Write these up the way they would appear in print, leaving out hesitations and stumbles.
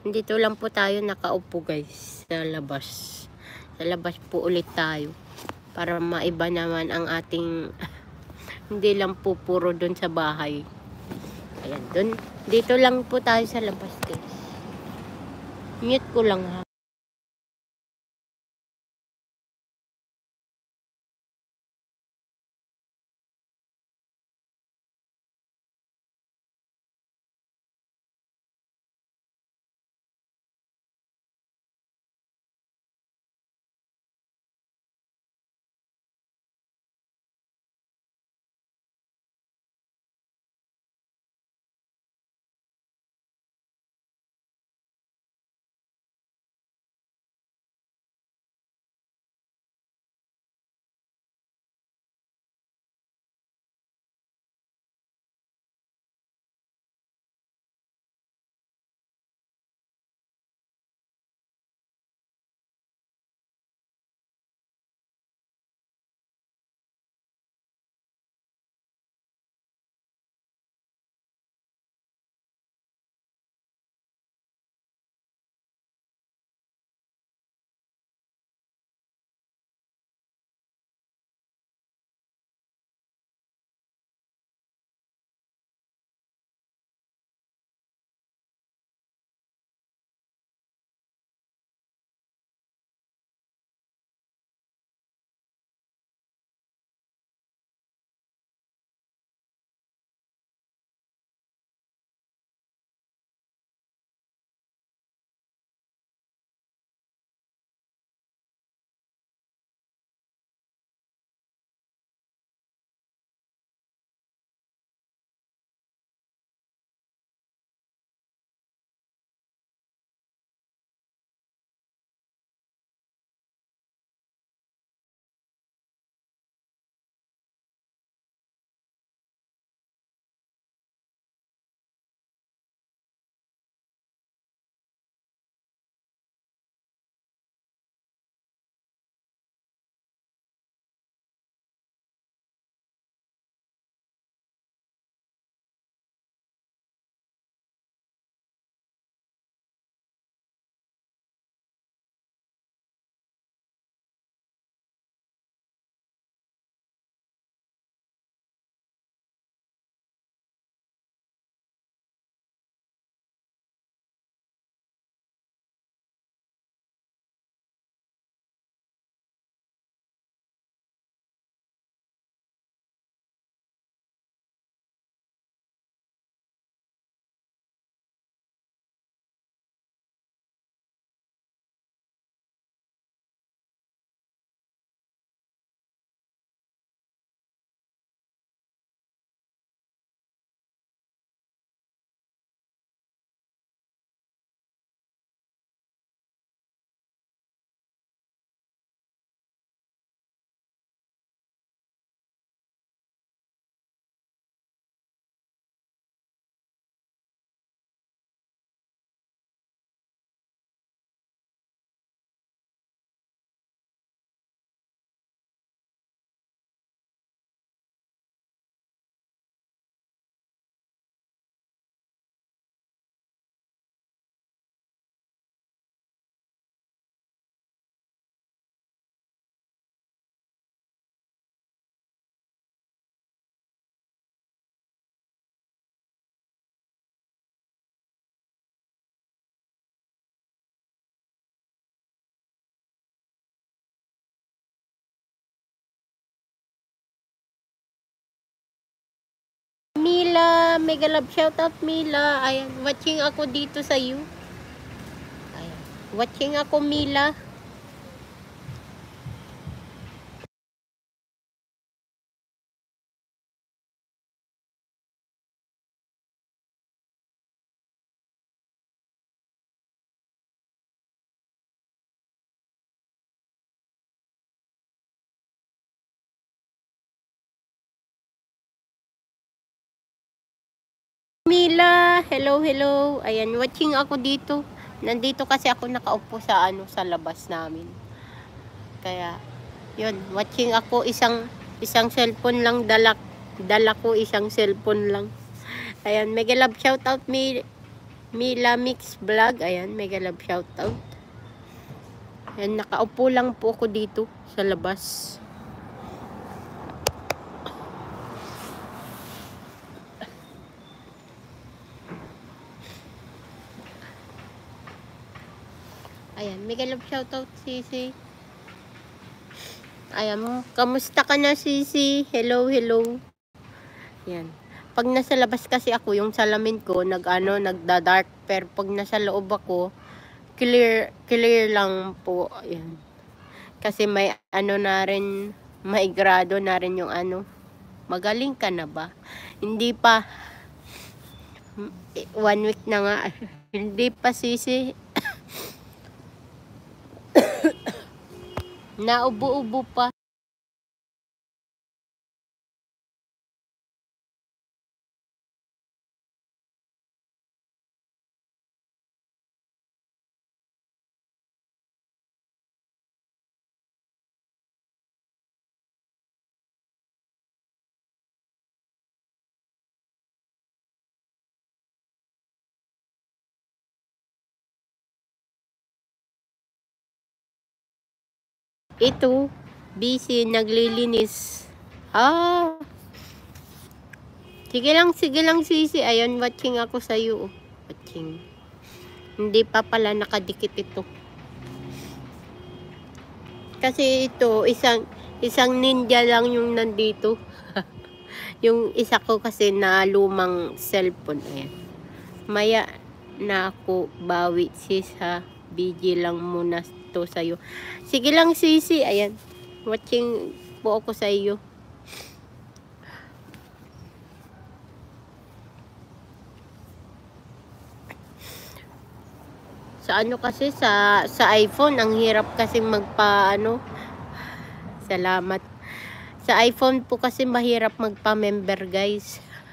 Dito lang po tayo nakaupo guys, sa labas. Sa labas po ulit tayo. Para maiba naman ang ating, hindi lang po puro dun sa bahay. Ayan, dun. Dito lang po tayo sa labas guys. Mute ko lang ha. Mila, mega love shoutout Mila. Ayan, watching ako dito sa you. Ayan, watching ako Mila. Mila, hello, hello. Ayan, watching ako dito. Nandito kasi ako nakaupo sa sa labas namin. Kaya, yun, watching ako isang cellphone lang dala ko isang cellphone lang. Ayan, mega love shoutout Mila Mix Vlog, ayan, mega love shoutout. Ayan, nakaupo lang po ako dito sa labas. Ayan, mega love shoutout, Sisi. Ayan, kamusta ka na, Sisi? Hello, hello. Ayan. Pag nasa labas kasi ako, yung salamin ko, nagda-dark. Pero pag nasa loob ako, clear lang po. Ayan. Kasi may na rin, may grado na rin yung magaling ka na ba? Hindi pa. 1 week na nga. Hindi pa, Sisi. Naubo-ubo pa. Ito, busy, naglilinis. Ah, sige lang, Sisi. Ayun, watching ako sa'yo. Watching. Hindi pa pala nakadikit ito. Kasi ito, isang ninja lang yung nandito. Yung isa ko kasi na lumang cellphone. Ayan. Maya na ako bawi, sis, ha. BG lang muna to sa'yo. Sige lang, Sisi. Ayan. Watching po ako sa iyo. Sa kasi sa iPhone ang hirap kasi salamat. Sa iPhone po kasi mahirap magpa-member, guys.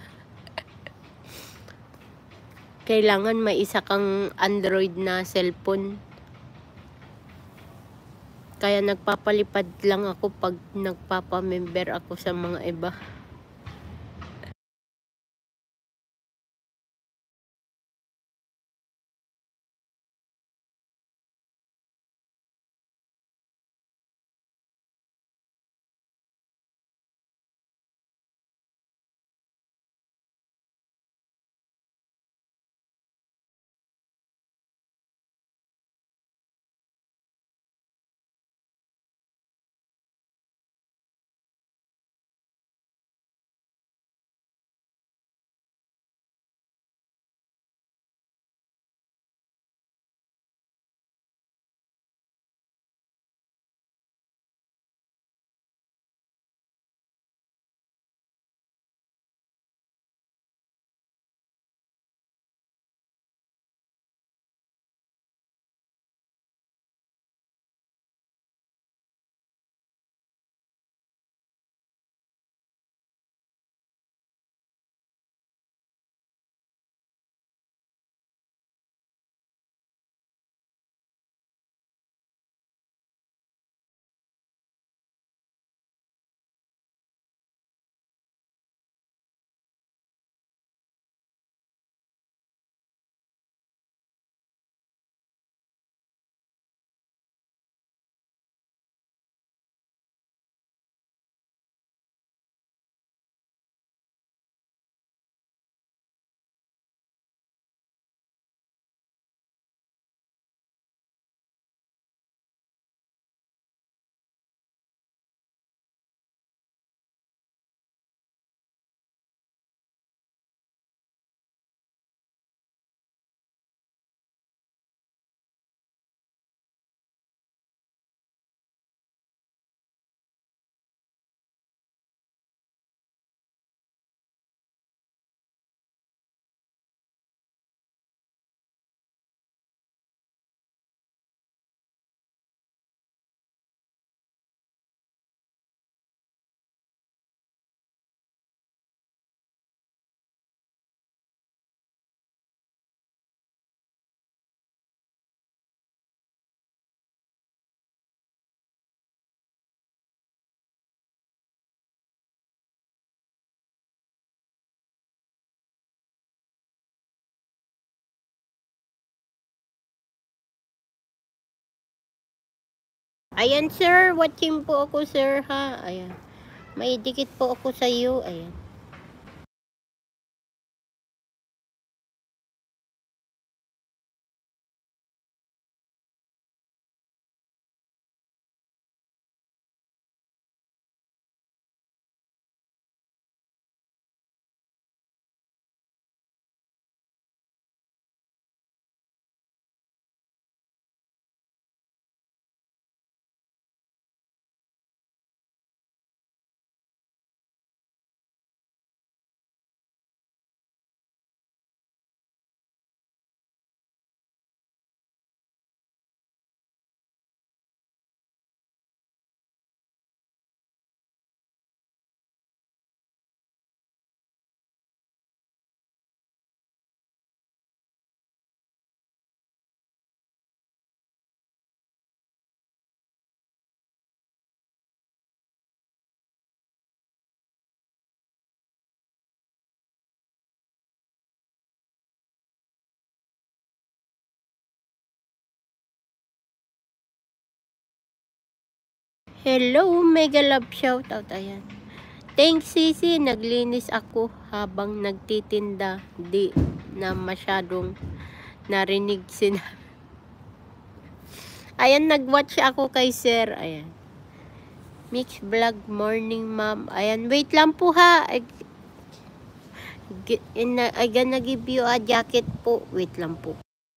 Kailangan may isa kang Android na cellphone. Kaya nagpapalipad lang ako pag nagpapa-member ako sa mga iba. Ayan sir, watching po ako sir ha. Ayan. May dikit po ako sa iyo. Ayan. Hello, mega love shoutout. Ayan. Thanks Sisi, naglinis ako habang nagtitinda. Di na masyadong narinig sina. Ayan, nag-watch ako kay sir. Ayan. Mix vlog morning ma'am. Ayan, wait lang po ha. I gonna give you a jacket po. Wait lang po.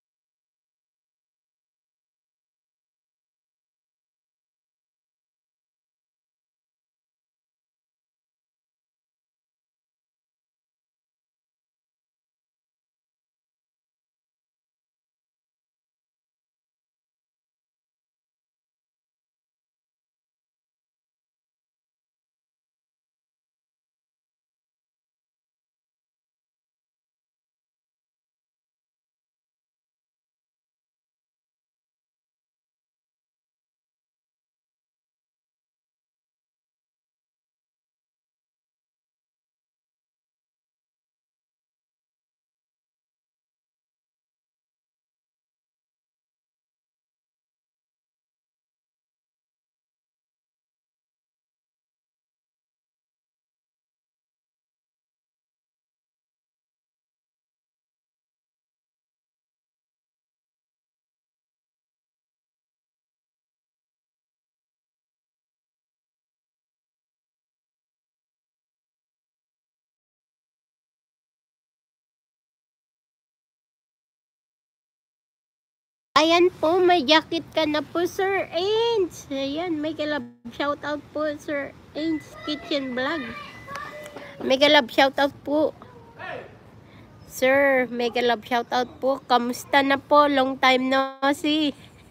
Ayan po, may jacket ka na po, Sir Ains. Ayan, may galab shoutout po, Sir Ains Kitchen Vlog. May galab shoutout po. Sir, may galab shoutout po. Kamusta na po? Long time no see.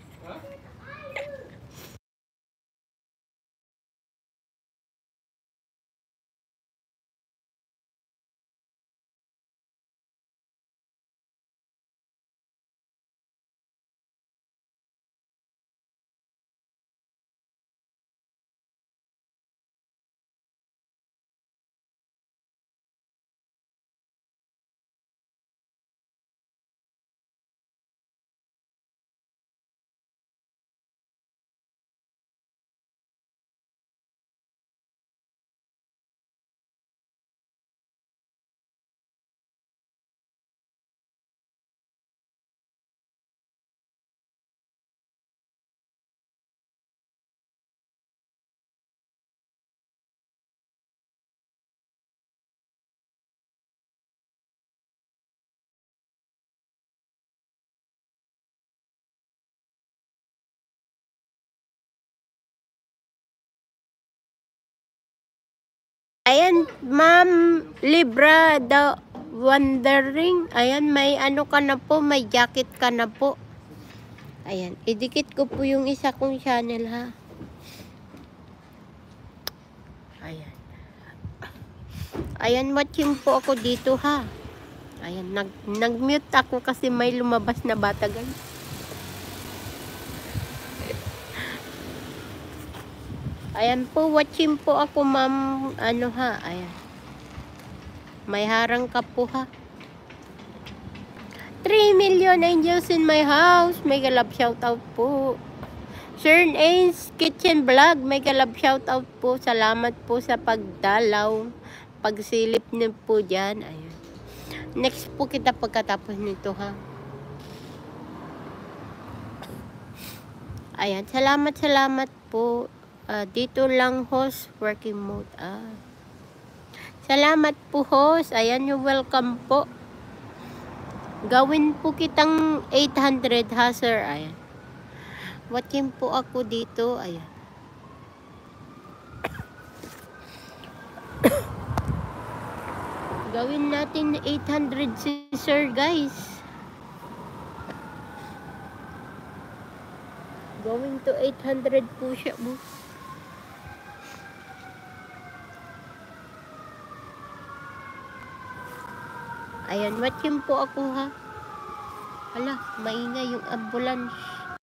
Ayan, Ma'am Libra the Wondering. Ayan, may ano ka na po, may jacket ka na po. Ayan, idikit ko po yung isa kong channel ha. Ayan. Ayan, watching po ako dito ha. Ayan, nag-mute ako kasi may lumabas na bata guys. Ayan po, watching po ako ma'am, ano ha, ayan. May harang ka po ha. 3 million angels in my house. May galap shoutout po. Sir Ains Kitchen Vlog, may galab shoutout po. Salamat po sa pagdalaw. Pagsilip niyo po dyan. Ayan. Next po kita pagkatapos nito ha. Ayan, salamat po. Dito lang host, working mode. Salamat po host. Ayan, you welcome po. Gawin po kitang 800 ha sir. Ayan. Watching po ako dito. Ayan. Gawin natin 800 si sir guys. Going to 800 po siya mo. Ayan, watching po ako ha. Hala, maingay yung ambulance.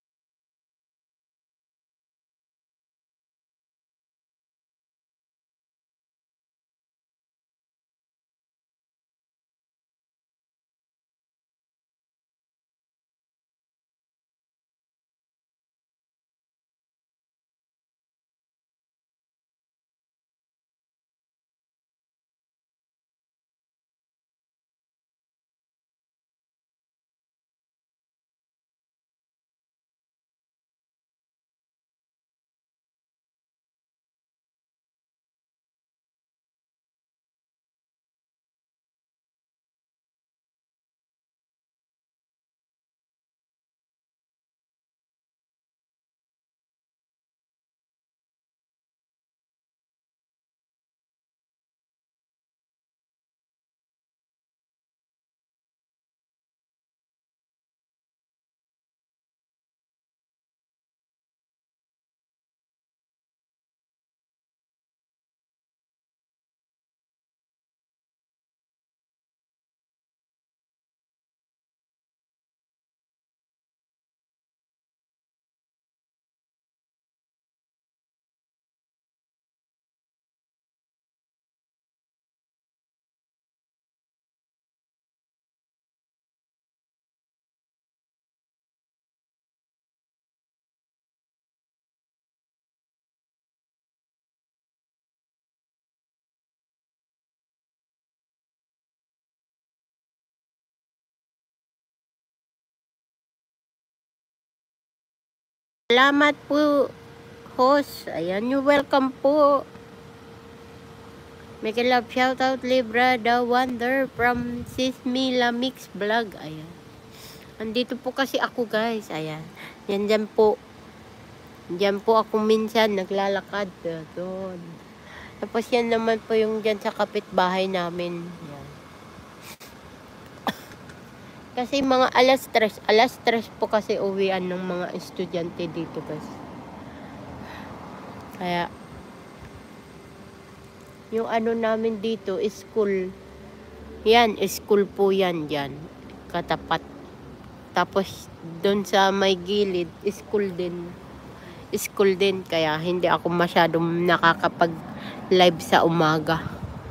Salamat po, host. Ayan, you welcome po. Make a love shoutout, Libra the Wonder from Sismila Mix Vlog. Ayan. Andito po kasi ako, guys. Ayan. Yan dyan po. Dyan po ako minsan naglalakad. Doon. Tapos yan naman po yung dyan sa kapitbahay namin. Yan. Kasi mga alas 3 po kasi uwian ng mga estudyante dito guys. Kaya yung ano namin dito, school. Yan, school po yan dyan. Katapat. Tapos doon sa may gilid, school din. School din. Kaya hindi ako masyadong nakakapag-live sa umaga.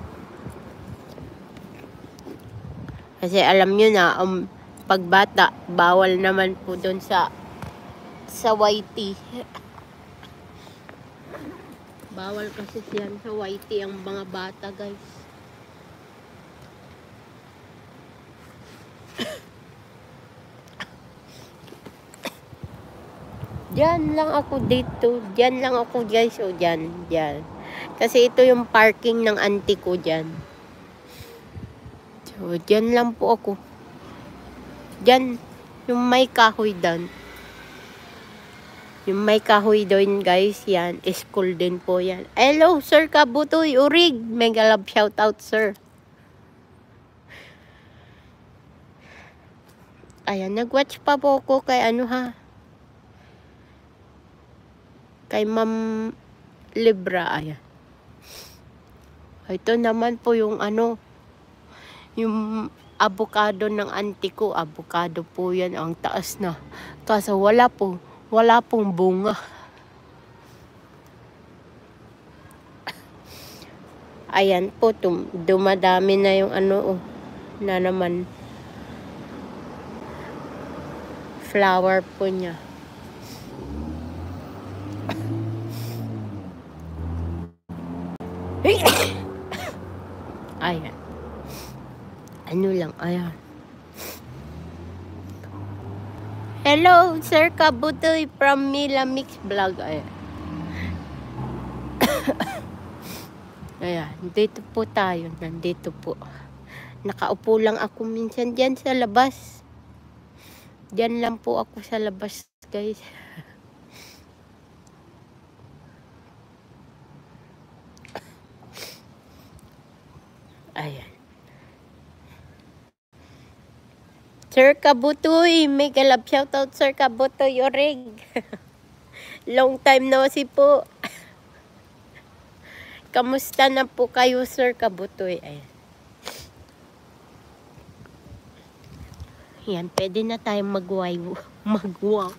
Kasi alam nyo na, pagbata, bawal naman po doon sa YT. Bawal kasi yan sa YT ang mga bata, guys. Diyan lang ako dito. Diyan lang ako, guys. O, diyan. Kasi ito yung parking ng auntie ko diyan. So, diyan lang po ako. Diyan, yung may kahoy doon. Yung may kahoy doon, guys, yan. School din po yan. Hello, Sir Kabutoy Urig. Mega love shoutout, sir. Ayan, nag-watch pa po ako kay ano ha. Kay Ma'am Libra, ayan. Ito naman po yung ano, yung avocado ng auntie ko. Avocado po yan, ang taas na. Kaso wala pong bunga. Ayan po, dumadami na yung ano, na naman. Flower po niya. Ayan. Ano lang, ayan. Hello, Sir Kabutoy from Mila Mix Vlog. Ayan. Ayan, dito po tayo. Nandito po. Nakaupo lang ako minsan dyan sa labas. Dyan lang po ako sa labas, guys. Ayan. Sir Kabutoy, may galap shoutout Sir Kabutoy Oreg. Long time no see po. Kamusta na po kayo, Sir Kabutoy? Ayan. Yan, pwede na tayong magdaldal.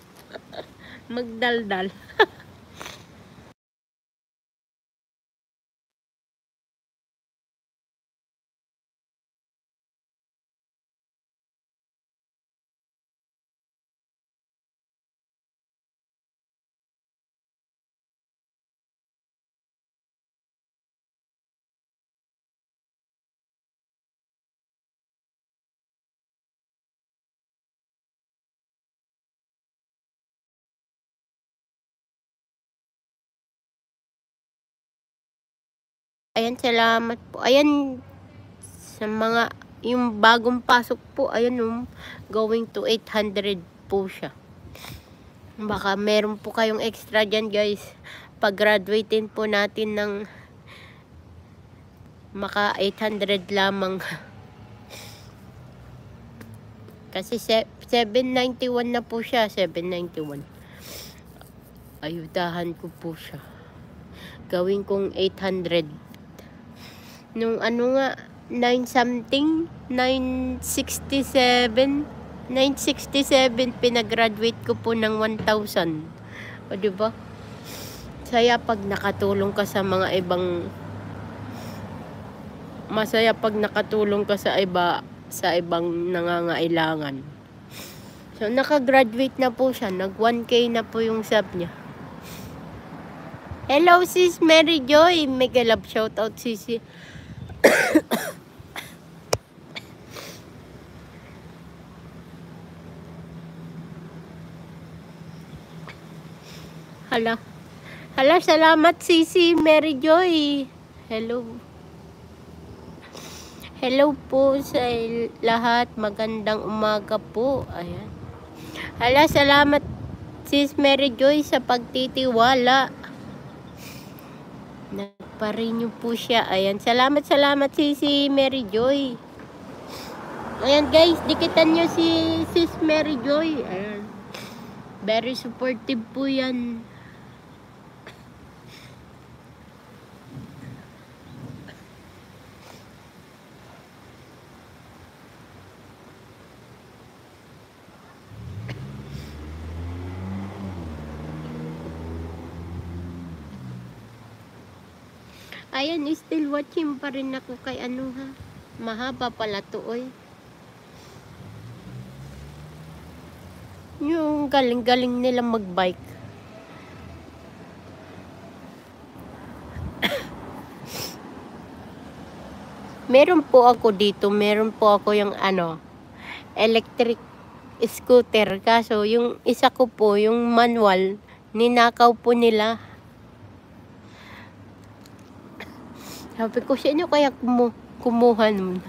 Ayan, salamat po. Ayan, sa mga, yung bagong pasok po, ayan, going to 800 po siya. Baka meron po kayong extra dyan, guys. Pag-graduatein po natin ng maka 800 lamang. Kasi 791 na po siya, 791. Ayudahan ko po siya. Gawin kong 800. Nung ano nga, 9 something, 967, pinag-graduate ko po ng 1,000. O diba? Saya pag nakatulong ka sa mga ibang, masaya pag nakatulong ka sa ibang nangangailangan. So, naka-graduate na po siya. Nag 1K na po yung sub niya. Hello, sis Mary Joy. Mega love shoutout, sisi. Hala. Hala, salamat, sisi Mary Joy. Hello. Hello po sa lahat. Magandang umaga po. Ayan. Hala, salamat, sis Mary Joy, sa pagtitiwala. Nagpa-renew po siya. Ayan. Salamat si Mary Joy. Ayan, guys. Dikitan nyo si sis Mary Joy. Ayan. Very supportive po yan. Ayan, still watching pa rin ako kay ano ha. Mahaba pala to, oy. Yung galing-galing nila magbike. Meron po ako dito, meron po ako yung ano, electric scooter. Kaso yung isa ko po, yung manual, ninakaw po nila. Sabi ko, sino kaya kumuha nun?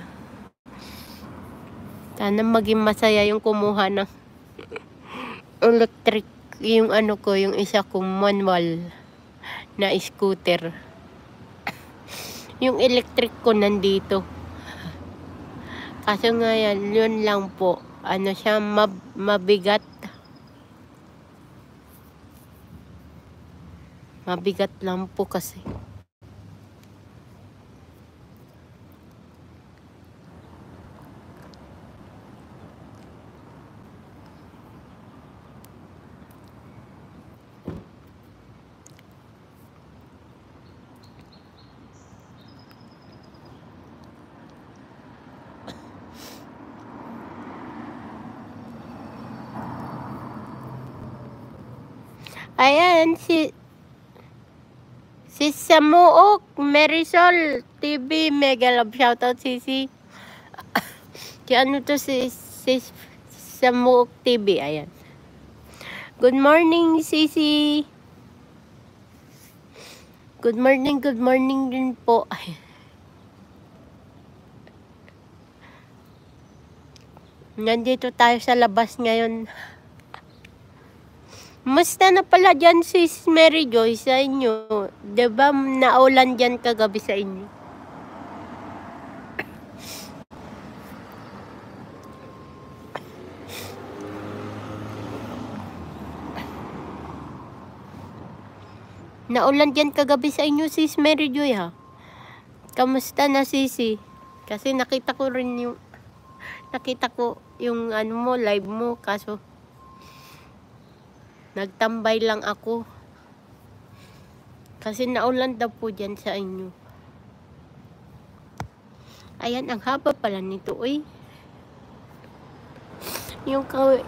Sana maging masaya yung kumuha ng electric, yung ano ko, yung isa kong manual na scooter. Yung electric ko nandito. Kaso nga yan, yun lang po. Ano siya, mabigat. Mabigat lang po kasi. Ayan, si Si Samuok, Marisol TV, mega love shoutout Sisi. Si ano to si Samuok TV, ayan. Good morning Sisi. Good morning din po. Nandito tayo sa labas ngayon. Musta na pala dyan sis Mary Joy sa inyo? Diba naulan dyan kagabi sa inyo? Naulan dyan kagabi sa inyo sis Mary Joy ha? Kamusta na sisi? Kasi nakita ko yung ano mo, live mo, kaso nagtambay lang ako. Kasi naulan daw po dyan sa inyo. Ayan, ang haba pala nito, uy. Yung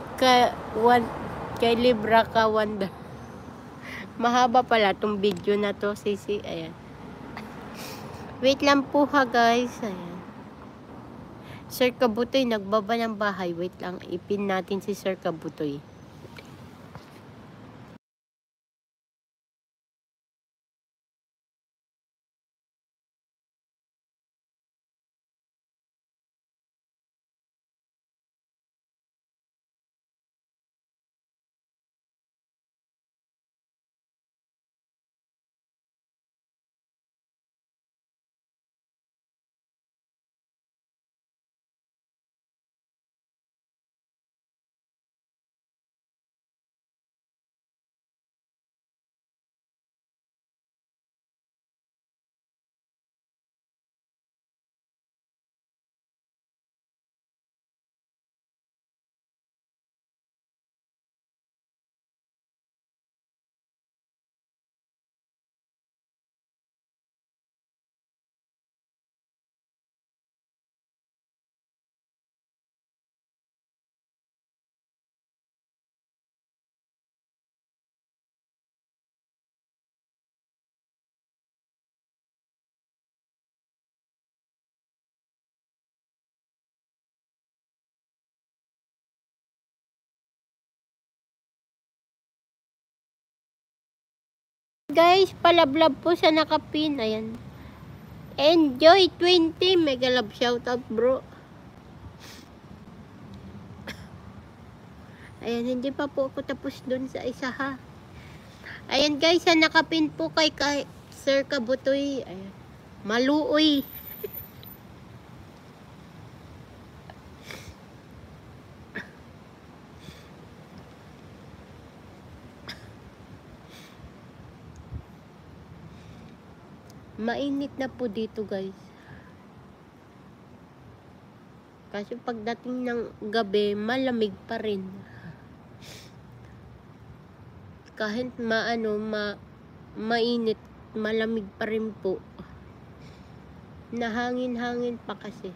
kay Libra ka Wanda. Mahaba pala tong video na to, sisi. Ayan. Wait lang po ha, guys. Ayan. Sir Kabutoy, nagbaba ng bahay. Wait lang, ipin natin si Sir Kabutoy. Guys, palablab po sa nakapin. Ayan. Enjoy 20. Mega love shoutout bro. Ayan, hindi pa po ako tapos dun sa isa ha. Ayan guys, sa nakapin po kay Sir Kabutoy. Ayan. Maluoy. Mainit na po dito guys. Kasi pagdating ng gabi, malamig pa rin. Kahit mainit, malamig pa rin po. Nahangin-hangin pa kasi.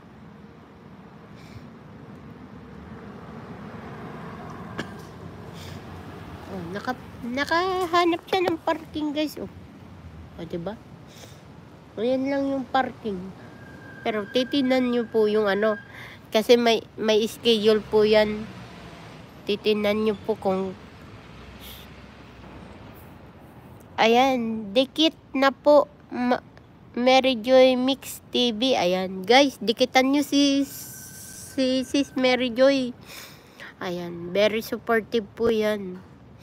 Oh, nakahanap siya ng parking guys. Oh, diba? Ayan lang yung parking. Pero titinan nyo po yung ano. Kasi may schedule po yan. Titinan nyo po kung... Ayan. Dikit na po. Mary Joy Mix TV. Ayan. Guys, dikitan nyo si Sis Mary Joy. Ayan. Very supportive po yan.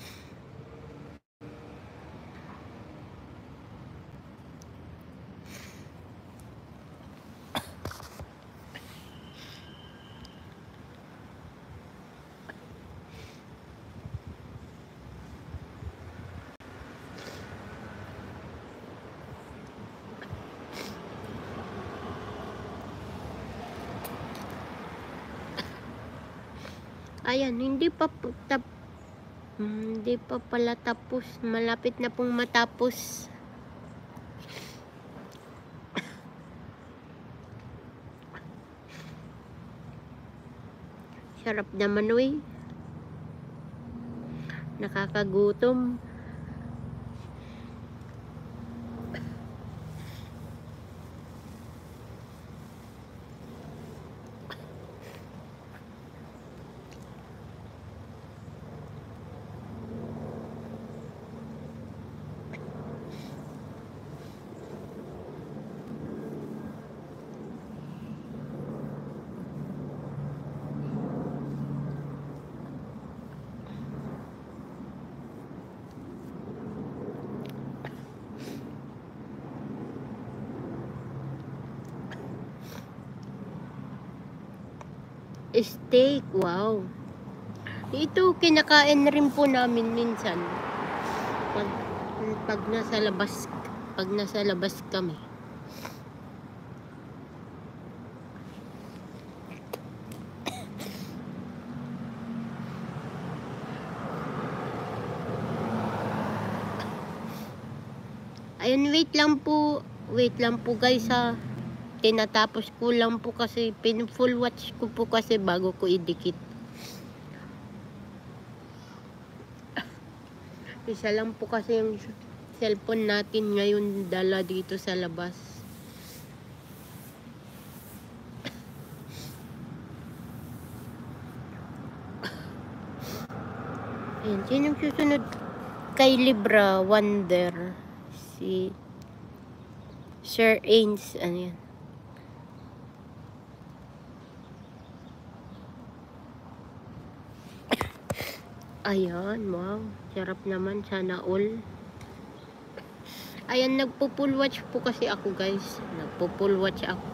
Ayan, hindi pa pala tapos. Malapit na pong matapos. Sarap naman uy. Nakakagutom. Steak, wow. Ito, kinakain rin po namin minsan. Pag, pag nasa labas kami. Ayun, wait lang po guys ha. Tinatapos ko lang po kasi, full watch ko po kasi bago ko idikit. Isa lang po kasi yung cellphone natin ngayon dala dito sa labas. Ayan, sinong susunod kay Libra Wonder? Si Sir Ains, ano yan? Ayan, wow. Sarap naman, sana all. Ayan, nagpo-full watch po kasi ako guys. Nagpo-full watch ako.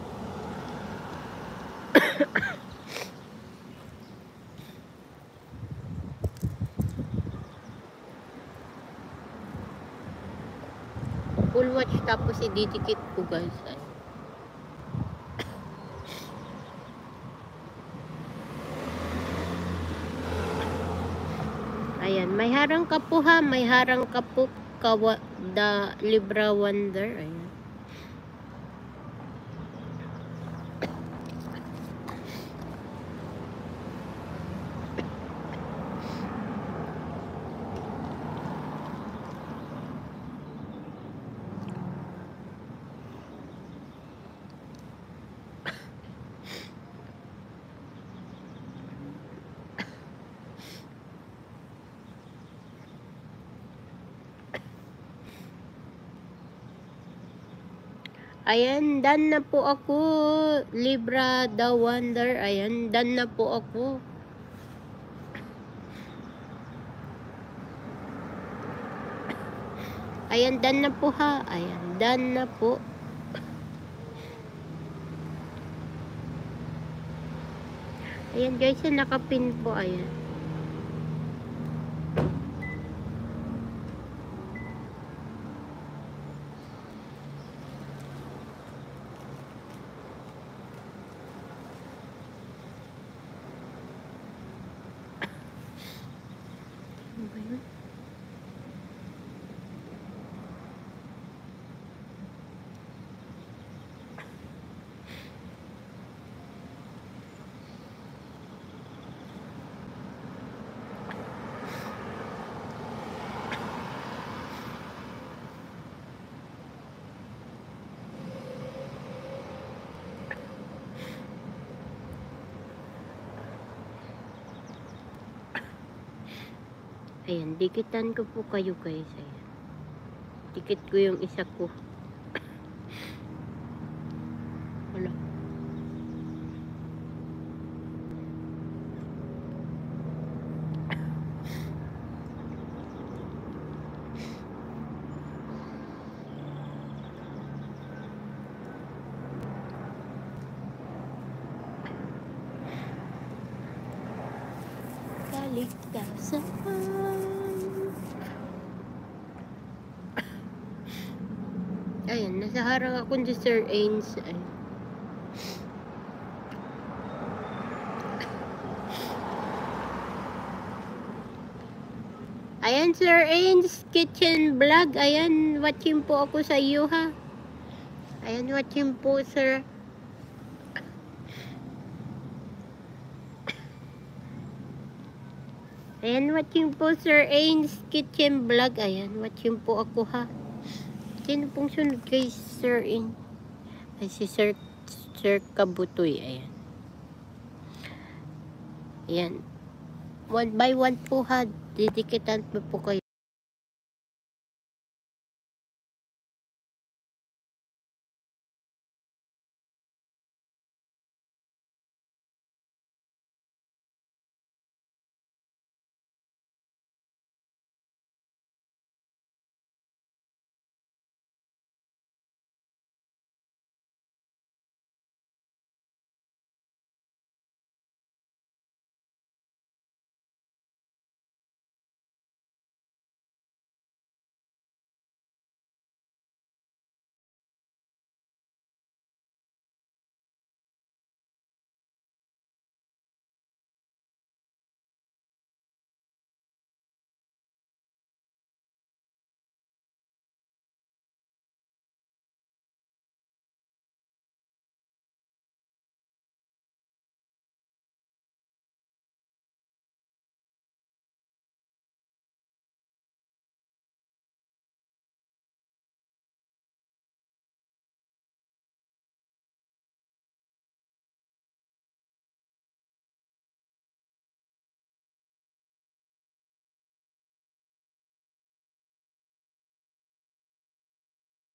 Full watch tapos ididikit ko guys. Ayan, may harang ka po ha. May harang ka po the Libra Wonder. Ayan. Ayan, done na po ako. Libra the Wonder. Ayan, done na po ako. Ayan, done na po ha. Ayan, done na po. Ayan guys, nakapin po. Ayan. Ano ba yun? Ayan, dikitan ko po kayo guys. Ayan. Dikit ko yung isa ko. Wala. Kaligtasan. Ayan, nasa harang ako ni Sir Ains. Ayan, Sir Ains Kitchen Vlog. Ayan, watching po ako sa iyo ha. Ayan, watching po, sir. Ayan, watching po, Sir Ains Kitchen Vlog. Ayan, watching po ako ha. Sino pong sunod kay Sir Ains? Ay, si Sir Kabutoy. Ayan. Ayan. One by one po ha. Didikitan po kayo.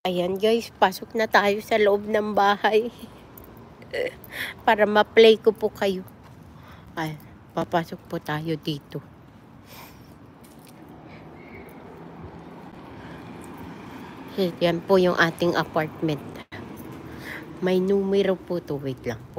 Ayan guys, pasok na tayo sa loob ng bahay. Para ma-play ko po kayo. Ay, papasok po tayo dito. Yan po yung ating apartment. May numero po to. Wait lang po.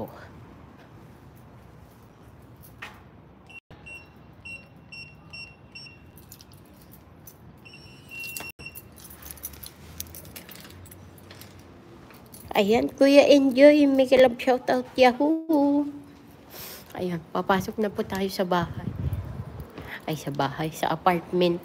Ayan, Kuya Enjoy. Make a love shoutout. Yahoo! Ayan, papasok na po tayo sa bahay. Ay, sa bahay, sa apartment.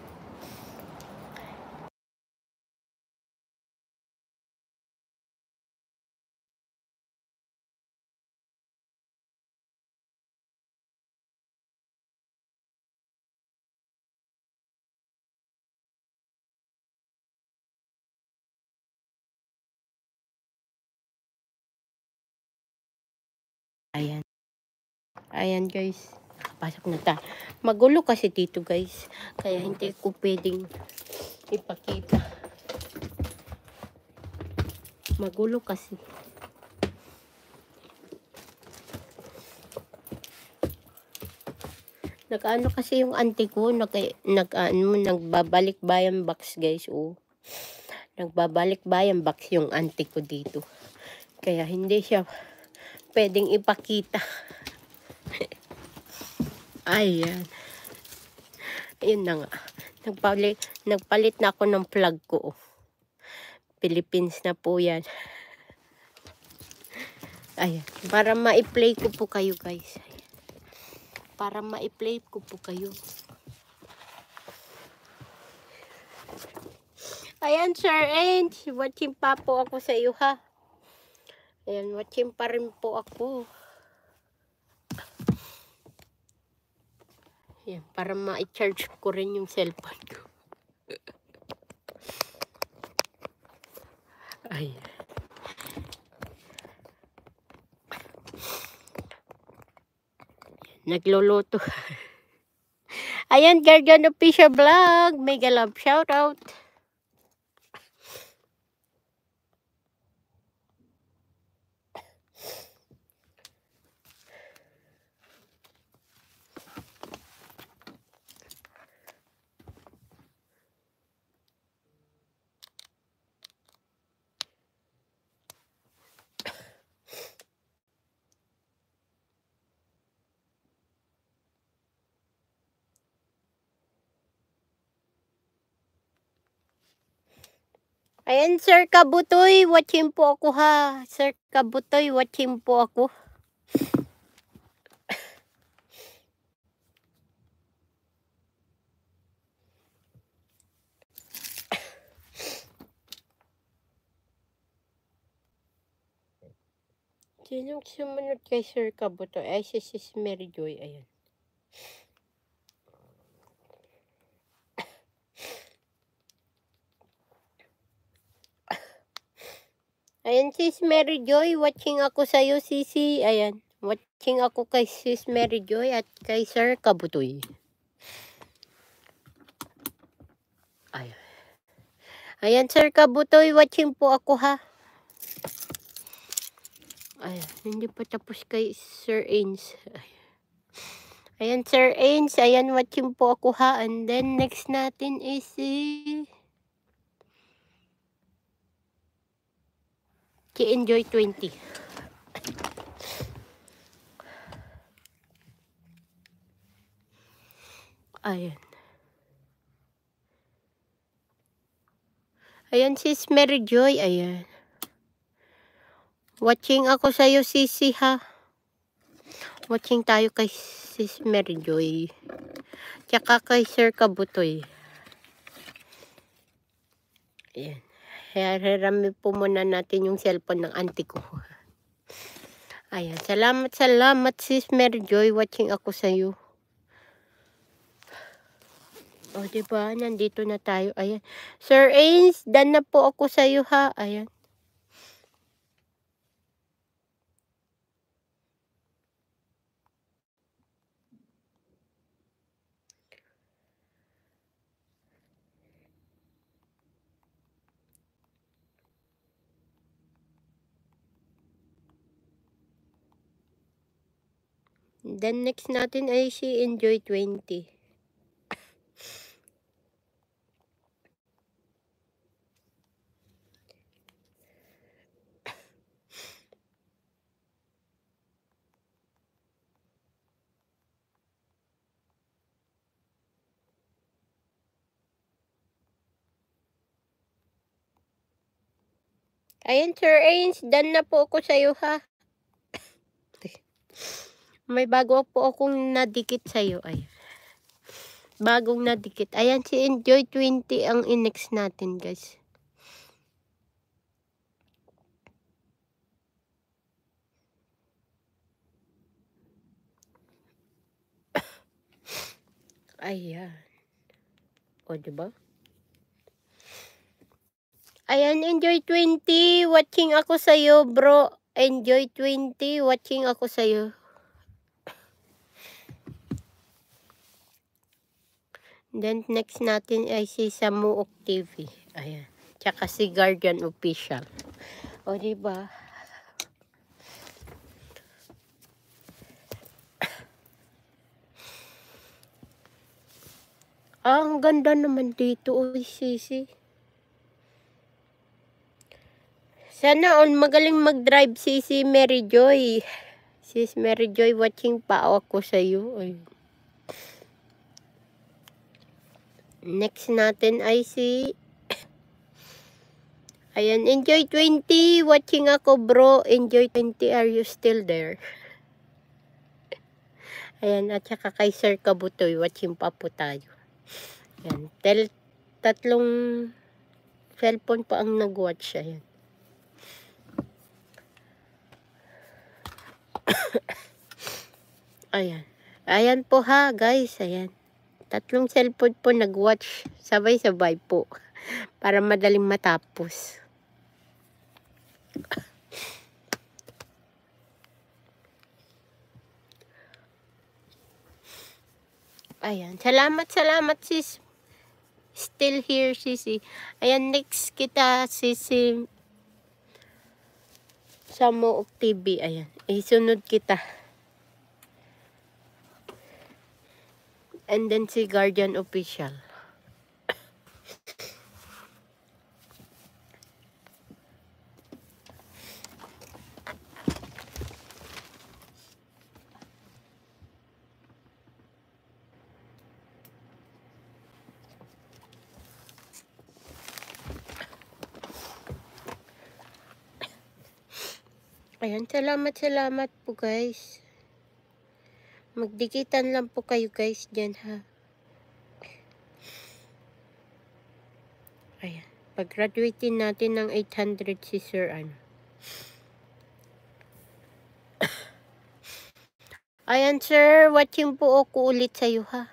Ayan. Ayan guys. Pasok na tayo. Magulo kasi dito guys. Kaya hindi ko pwedeng ipakita. Magulo kasi. Nag-ano kasi yung auntie ko. Nagbabalik bayan box guys. Oh. Nagbabalik bayan box yung auntie ko dito. Kaya hindi siya pwedeng ipakita. Ayan. Ayun na nga. Nagpalit na ako ng plug ko. Philippines na po yan. Ayan. Para ma-play ko po kayo guys. Para ma-play ko po kayo. Ayan Sir Ange. Watching pa po ako sa iyo ha. Ayan. Watching pa rin po ako. Ayan. Para ma-charge ko rin yung cellphone ko. Ayan. Nagluluto. Ayan, Guardian Official Vlog. Mega love shoutout. Ayan, Sir Kabutoy, watching po ako ha. Sir Kabutoy, watching po ako. Sinong sumunod kay Sir Kabutoy? Ay, si Sis Mary Joy, ayan. Ayan, Sis Mary Joy, watching ako sa'yo, Sisi. Ayan, watching ako kay Sis Mary Joy at kay Sir Kabutoy. Ayan. Ayan, Sir Kabutoy, watching po ako ha. Ayan, hindi pa tapos kay Sir Ains. Ayan, Sir Ains, ayan, watching po ako ha. And then, next natin is si Enjoy 20. Ayan. Ayan, Sis Mary Joy, ayan. Watching ako sa'yo, Sisi ha. Watching tayo kay Sis Mary Joy. Tsaka kay Sir Kabutoy. Ayan. Harami po muna natin yung cellphone ng auntie ko. Ayan. Salamat Sis Mary Joy. Watching ako sa'yo. O, diba? Nandito na tayo. Ayan. Sir Ains, done na po ako sa'yo ha. Ayan. Then next natin ay si Enjoy 20. Ayan, Sir Ains, done na po ako sa'yo, ha? May bago po akong nadikit sa'yo, ay. Bagong nadikit. Ayan, si Enjoy 20 ang in-next natin, guys. Ayan. O, diba? Ayan, Enjoy 20, watching ako sa'yo, bro. Enjoy 20, watching ako sa'yo. Then, next natin ay si Samuok TV. Ayan. Tsaka si Guardian Official. O, diba? Ang ganda naman dito, uy, sisi. Sana all magaling mag-drive si Mary Joy. Sis Mary Joy, watching pa ako sa iyo. Next natin ay si ayan, Enjoy 20, watching ako, bro. Enjoy 20, are you still there? Ayan, at saka kay Sir Kabutoy, watching pa po tayo. Ayan, tatlong cellphone pa ang nag-watch. Ayan. Ayan. Ayan po ha, guys. Ayan. Tatlong cellphone po nag-watch. Sabay-sabay po. Para madaling matapos. Ayan. Salamat sis. Still here, sisi. Ayan, next kita, sisi. Samuok TV. Ayan. Isunod kita. And then si Guardian Official. Ayan, salamat po, guys. Magdikitan lang po kayo, guys, dyan, ha. Ayan. Pag-graduatein natin ng 800 si Sir, ano. Ayan, sir. Watching po ako ulit sa'yo, ha.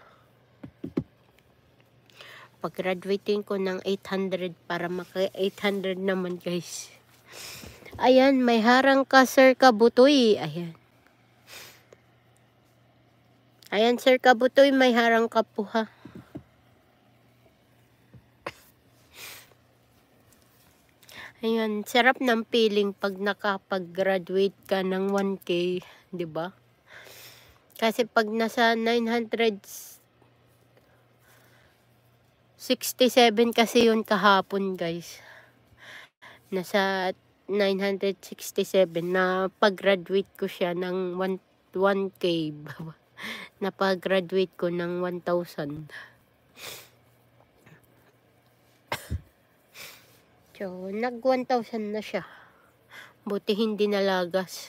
Pag-graduatein ko ng 800 para maka-800 naman, guys. Ayan, may harang ka, Sir Kabutoy. Ayan. Ayan, Sir Kabutoy, may harang ka po, ha. Ayan, sarap ng feeling pag nakapag-graduate ka ng 1K, 'di ba? Kasi pag nasa 967 kasi yun kahapon, guys. Nasa 967 na pag-graduate ko siya ng 1K. Na pag-graduate ko ng 1,000. So, nag 1,000 na siya. Buti hindi nalagas.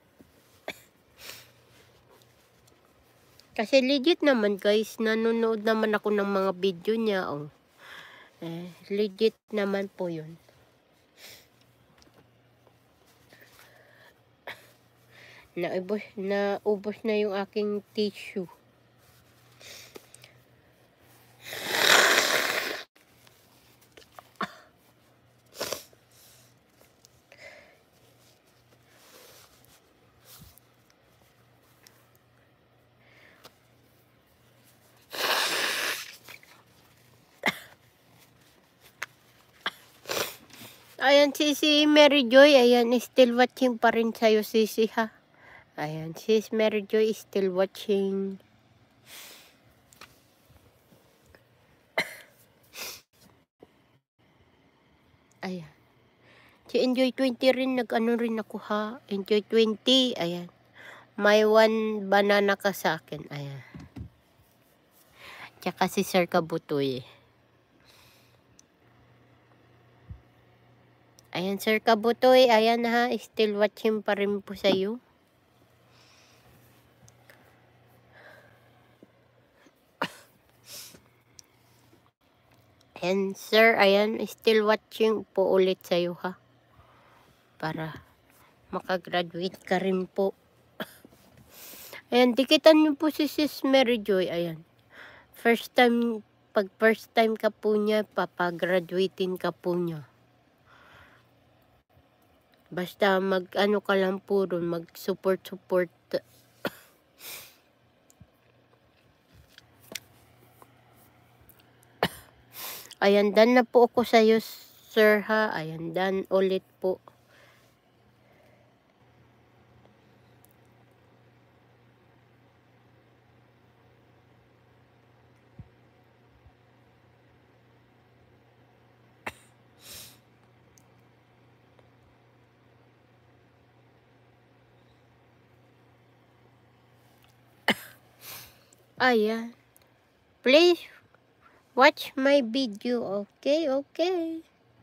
Kasi legit naman, guys. Nanonood naman ako ng mga video niya. Oh. Legit naman po yun. Naubos na yung aking tissue. Ayan, si Mary Joy, ayan, still watching pa rin sa'yo, sisi, ha. Ayan, sis Mary Joy is still watching. Ayan. Si Enjoy 20 rin, nag-ano rin ako ha. Enjoy 20, ayan. May 1 banana ka sa akin, ayan. Tsaka si Sir Kabutoy. Ayan, Sir Kabutoy, ayan ha, still watching pa rin po sa'yo. And sir, ayan, still watching po ulit sa'yo ha. Para makagraduate ka rin po. Ayan, dikitan niyo po si Sis Mary Joy, ayan. Pag first time ka po niya, papagraduating ka po niya. Basta mag-ano ka lang po ron, mag-support. Ayan, done na po ako sa'yo, sir ha. Ayan, done ulit po. Ayan. Please watch my video. Okay, okay.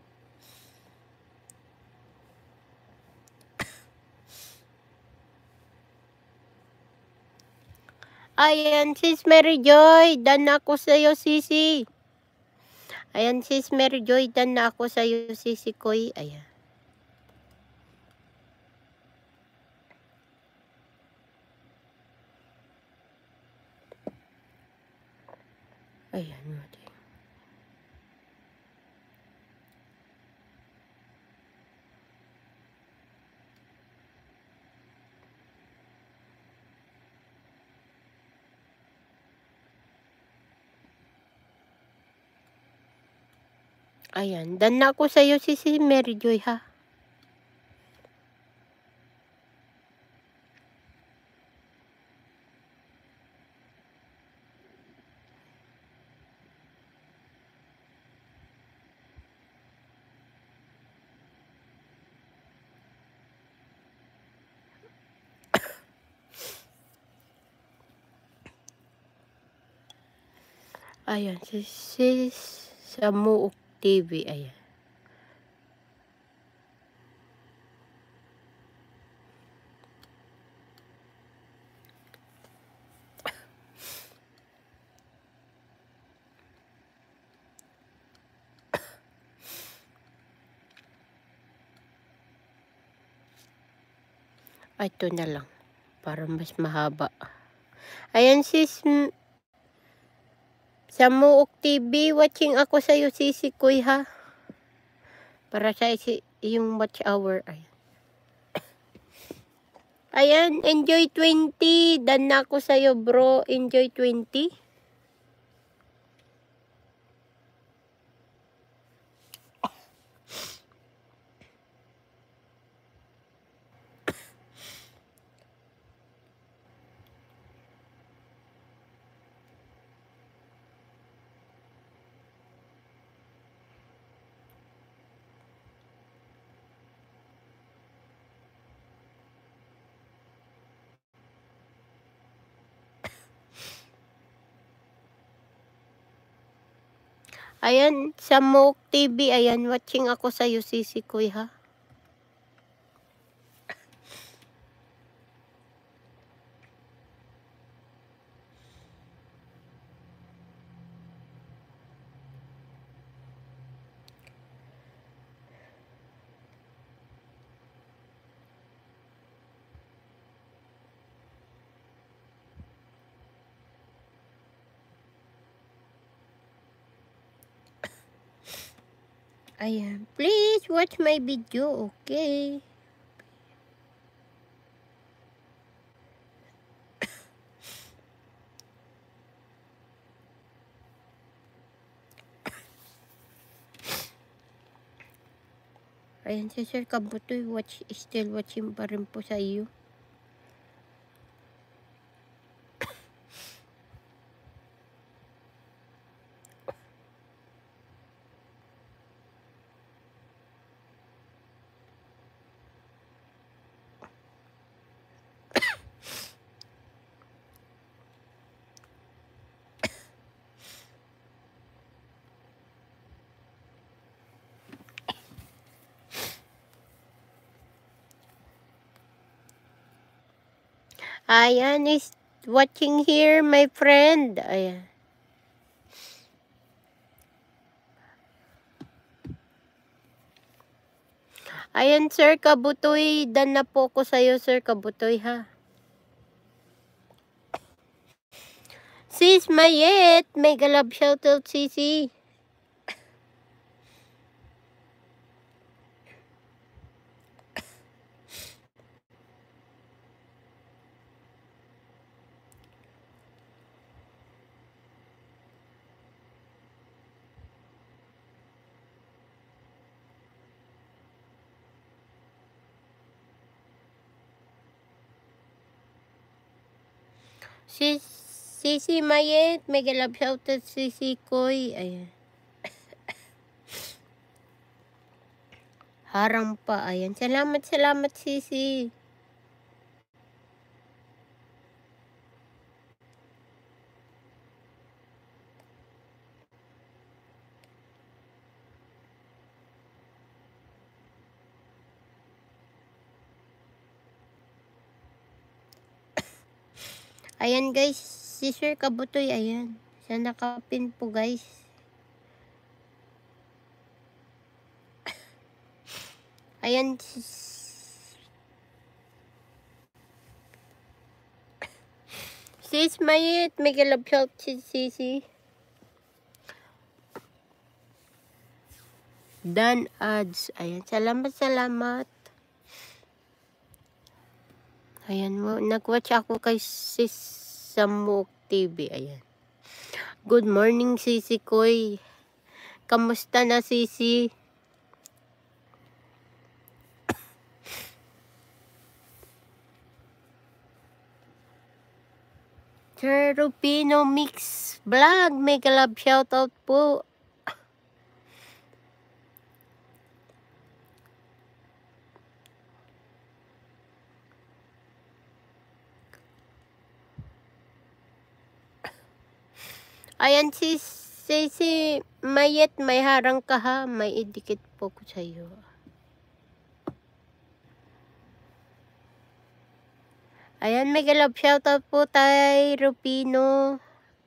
Ayan, Sis Mary Joy, done na ako sa'yo, sisi. Ayan, Sis Mary Joy, done na ako sa'yo, sisi koy. Ayan. Ayan, natin. Ayan, done na ako sa'yo, sisi Mary Joy, ha. Ayan, sis Samuok TV, ayan. Ito na lang, para mas mahaba. Ayan, sis Samuok TV, watching ako sa'yo, sisi koy, ha. Para sa yung watch hour, ayan. Ayan, Enjoy 20, done na ako sa'yo, bro, Enjoy 20. Ayan, Samuok TV, ayan, watching ako sa'yo, sisi koy, ha. Ayan, please watch my video, okay? Ayan, si Sir Kabutoy, still watching pa rin po sa iyo. Ayan is watching here, my friend. Ayan. Ayan, Sir Kabutoy. Dan na po ko sa'yo, Sir Kabutoy, ha? Sis Mayet, mega love shoutout, Sisi. Sisi Mayet, mega love shoutout, Sisi Koy. Ayan. Harang pa, ayan. Salamat, Sisi. Ayan guys, si Sir Kabutoy, ayan. Siya nakapin po guys. Ayan. Sis Mayet, mega love shout si Sisi. Dan ads. Ayan, salamat. Ayan, nag-watch ako kay Sis Samuk TV. Ayan. Good morning, Sisi Koy. Kamusta na, Sisi? Sir Rupino Mix Vlog, mega love shoutout po. Ayan, Sisi Mayet, may harang ka ha. May idikit po ko sa'yo. Ayan, mega love shoutout po tay Rupino.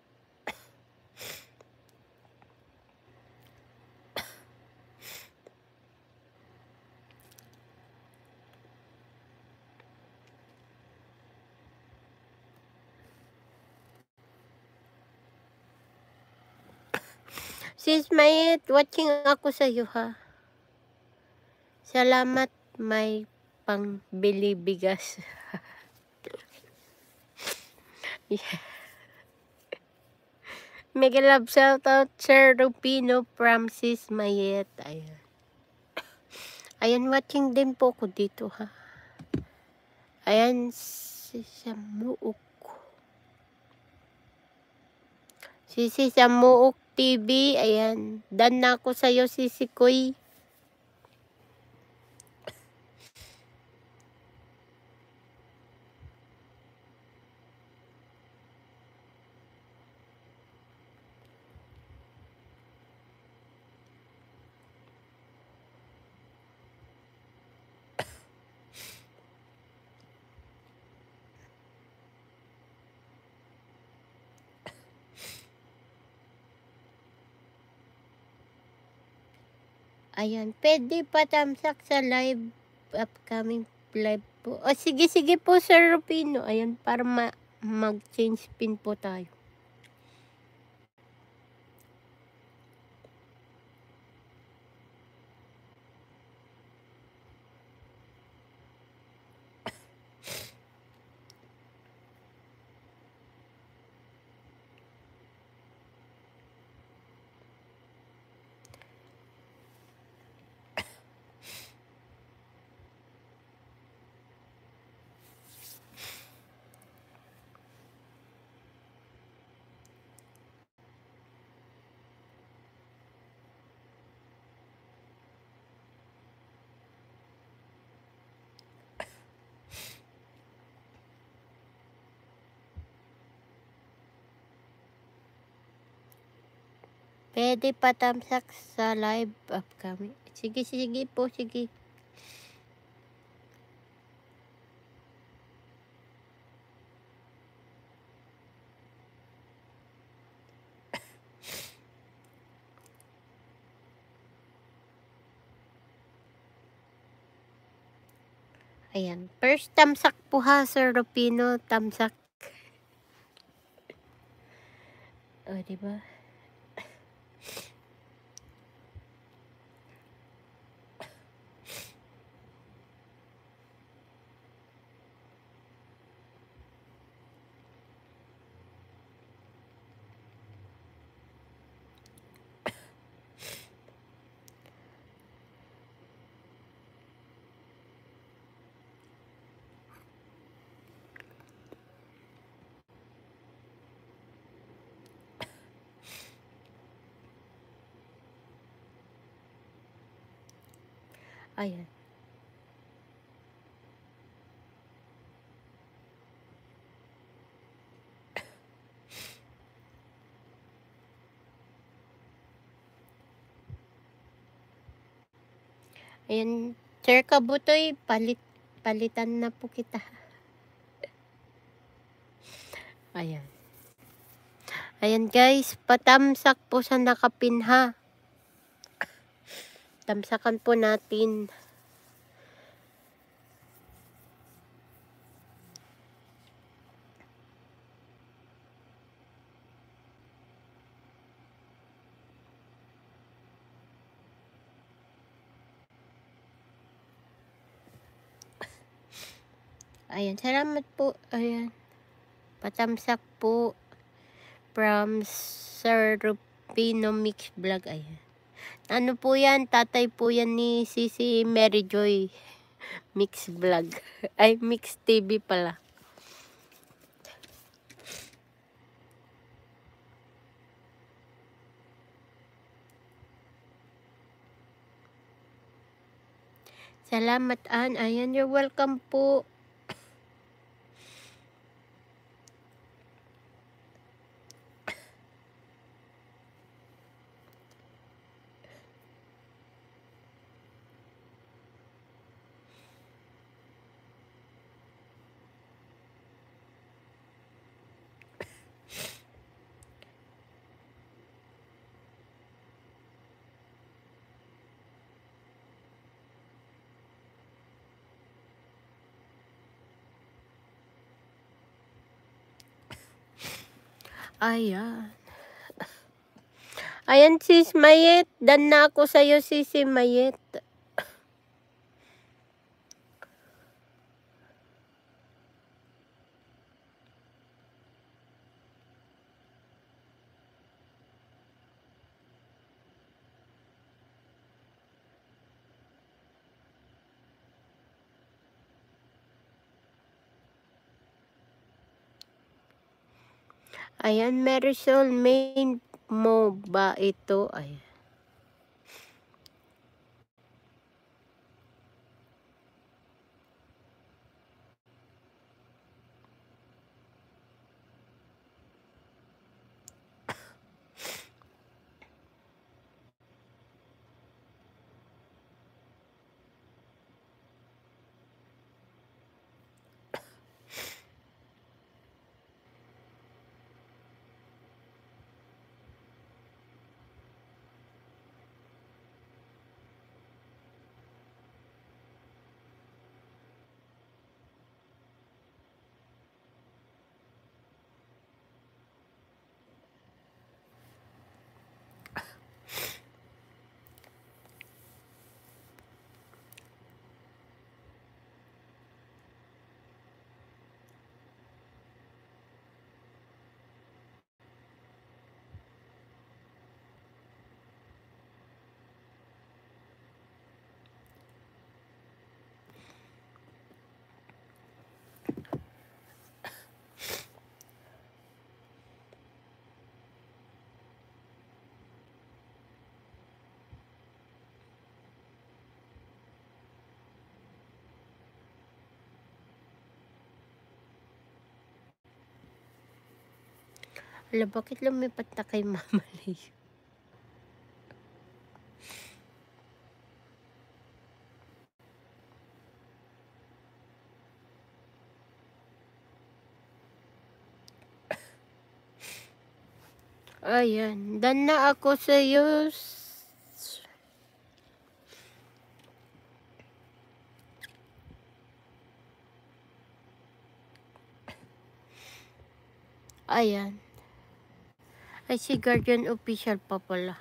Sis Mayet, watching ako sa iyo ha. Salamat, may pangbili bigas. Yeah. Mega love shoutout Sir Rupino from Sis Mayet. Ayan. Ayan, watching din po ko dito ha. Ayan, sa Muuk. Sisi sa Muuk TV. Ayan. Dan na ako sa'yo, Sisi Koy. Ayan, pwede pa tamsak sa live, upcoming live po. O sige po Sir Rupino. Ayan, para mag-change pin po tayo. Pwede pa tamsak sa live upcoming. Sige po, sige. Ayan. First tamsak po ha, Sir Rufino. Tamsak. O, diba? Ayan. Ayan. Sir Kabutoy, palitan na po kita. Ayan. Ayan guys, patamsak po sa nakapinha. Tamsakan po natin. Ayan, salamat po. Ayan. Patamsak po from Sir Rufino Mix Vlog. Ayan. Ano po yan? Tatay po yan ni Sisi Mary Joy Mix Vlog. Ay, Mix TV pala. Salamat, Ann. Ayan, you're welcome po. Ayan. Ayan, sis Mayet. Dan na ako sa'yo, sisi Mayet. Ayan, Marisol, main mo ba ito? Ayan. Ala, bakit lumipat na kay Mama Leo? Ayan, dan na ako sa'yo. Ayan. Ay, si Guardian Official pa pala.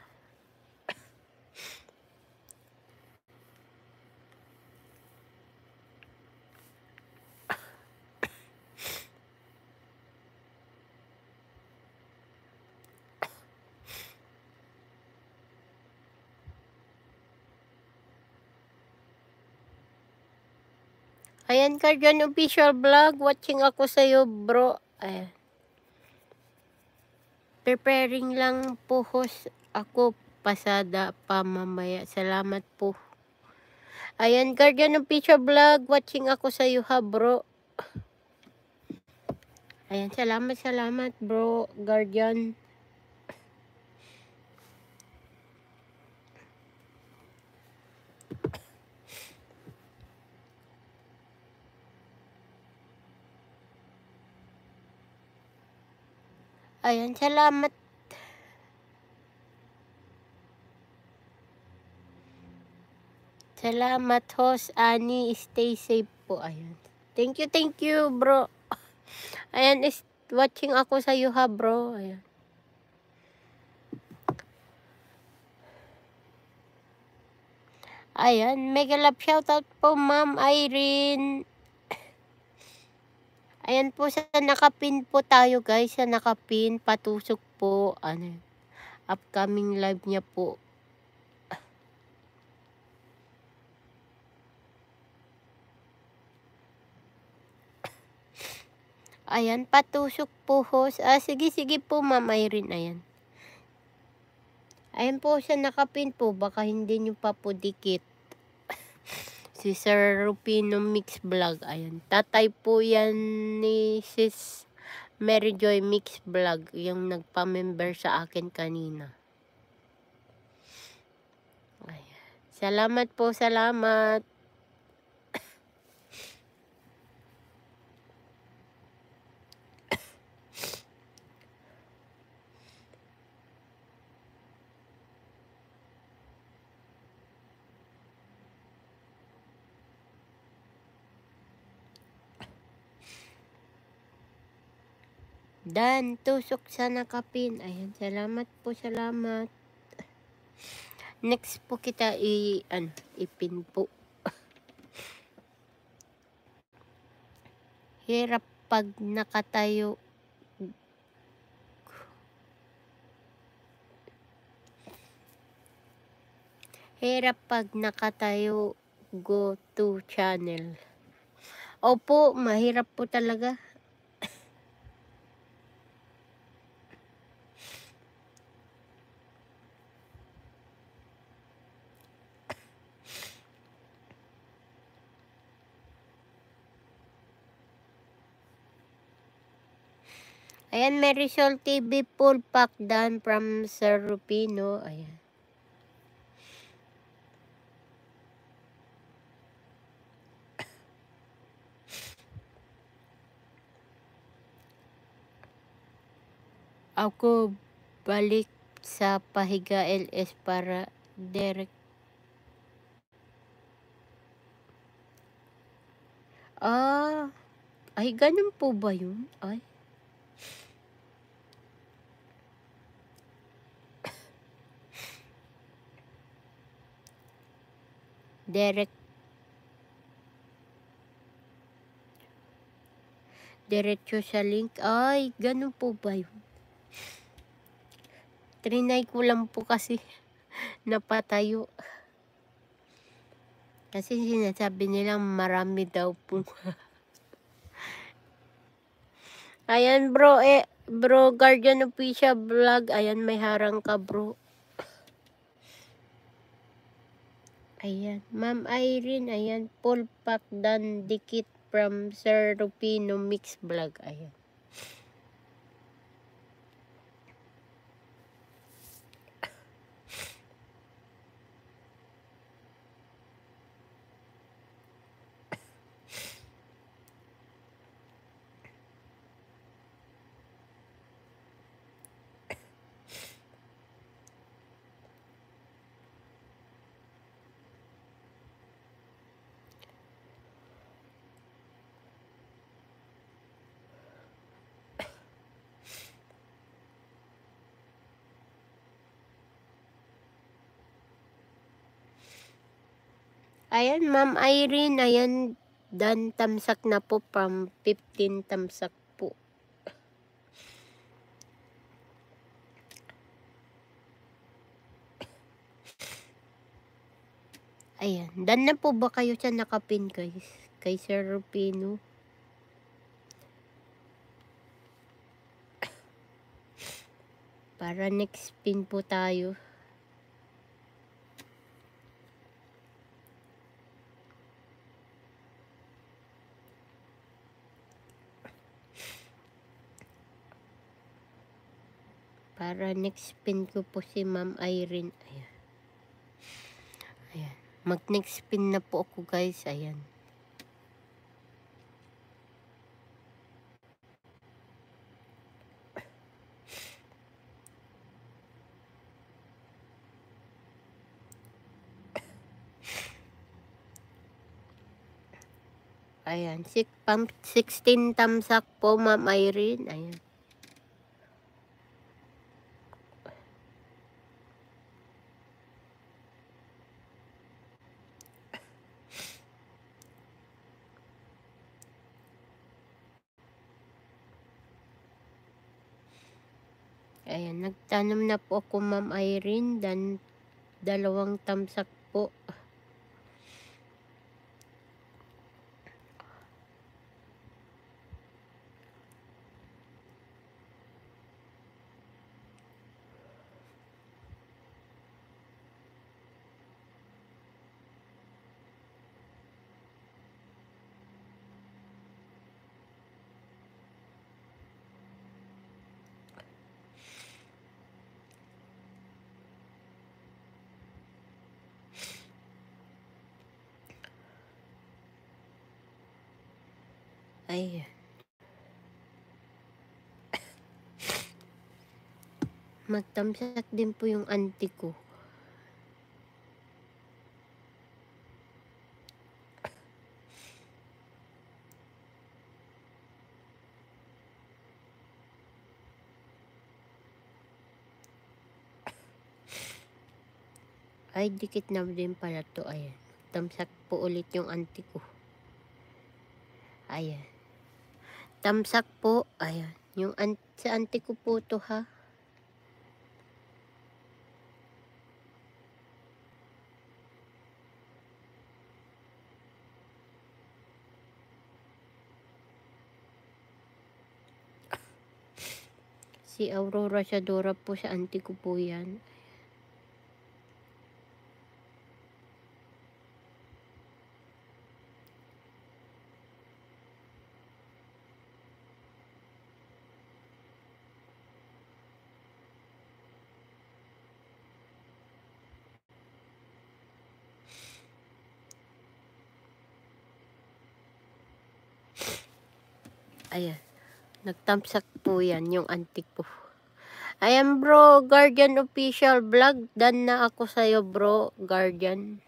Ayan, Guardian Official Vlog. Watching ako sa'yo, bro. Ayan. Preparing lang po host ako. Pasada pa mamaya. Salamat po. Ayan, Guardian Official Vlog. Watching ako sa'yo ha, bro. Ayan, salamat bro, Guardian. Ayan, salamat. Salamat host, Ani. Stay safe po. Ayan. Thank you, bro. Ayan, watching ako sa iyo ha, bro. Ayan. Ayan, mega love shoutout po, Ma'am Irene. Ayan po, sa nakapin po tayo, guys. Sa nakapin, patusok po. Ano, upcoming live niya po. Ayan, patusok po host. Sige po, Ma'am Irene. Ayan. Ayan po siya nakapin po. Baka hindi nyo pa po dikit. Si Sir Rupino Mix Vlog. Ayan. Tatay po yan ni Sis Mary Joy Mix Vlog. Yung nagpa-member sa akin kanina. Ayan. Salamat po, salamat. Dan, tusok sa nakapin. Ayan, salamat po, salamat. Next po kita ipin po. Hirap pag nakatayo. Hirap pag nakatayo. Go to channel. Opo, mahirap po talaga. Ayan, Marisol TV full pack done from Sir Rupino. Ayan. Ako balik sa pahiga LS para direct. Ay, ganun po ba yun? Ay. Diretso sa link. Ay, ganun po ba yun? Trinay ko lang po kasi napatayo. Kasi sinasabi nilang marami daw po. Ayan bro, bro Guardian Official Vlog. Ayan, may harang ka bro. Ayan, Ma'am Irene, ayan, full pack dan dikit from Sir Rupino Mix Vlog. Ayan. Ayan, Ma'am Irene, ayan, dan tamsak na po from 15 tamsak po. Ayan, dan na po ba kayo sa nakapin guys? Kay Sir Rupino. Para next pin po tayo. Para next pin ko po si Ma'am Irene. Ayan. Ayan. Mag next pin na po ako guys. Ayan. Ayan. 16 tamsak po Ma'am Irene. Ayan. Ayan, nagtanom na po ako Ma'am Irene, dan 2 tamsak po. Ayan. Magtamsak din po yung auntie ko. Ay, dikit na din pala to. Ayan. Tamsak po ulit yung auntie ko. Ayan. Tamsak po. Ayan. Yung sa auntie ko po to ha. Si Aurora Shadora po sa auntie ko po yan. Ayan. Nagtamsak po yan yung auntie ko. Ayan bro, Guardian official vlog. Dan na ako sa'yo bro, Guardian.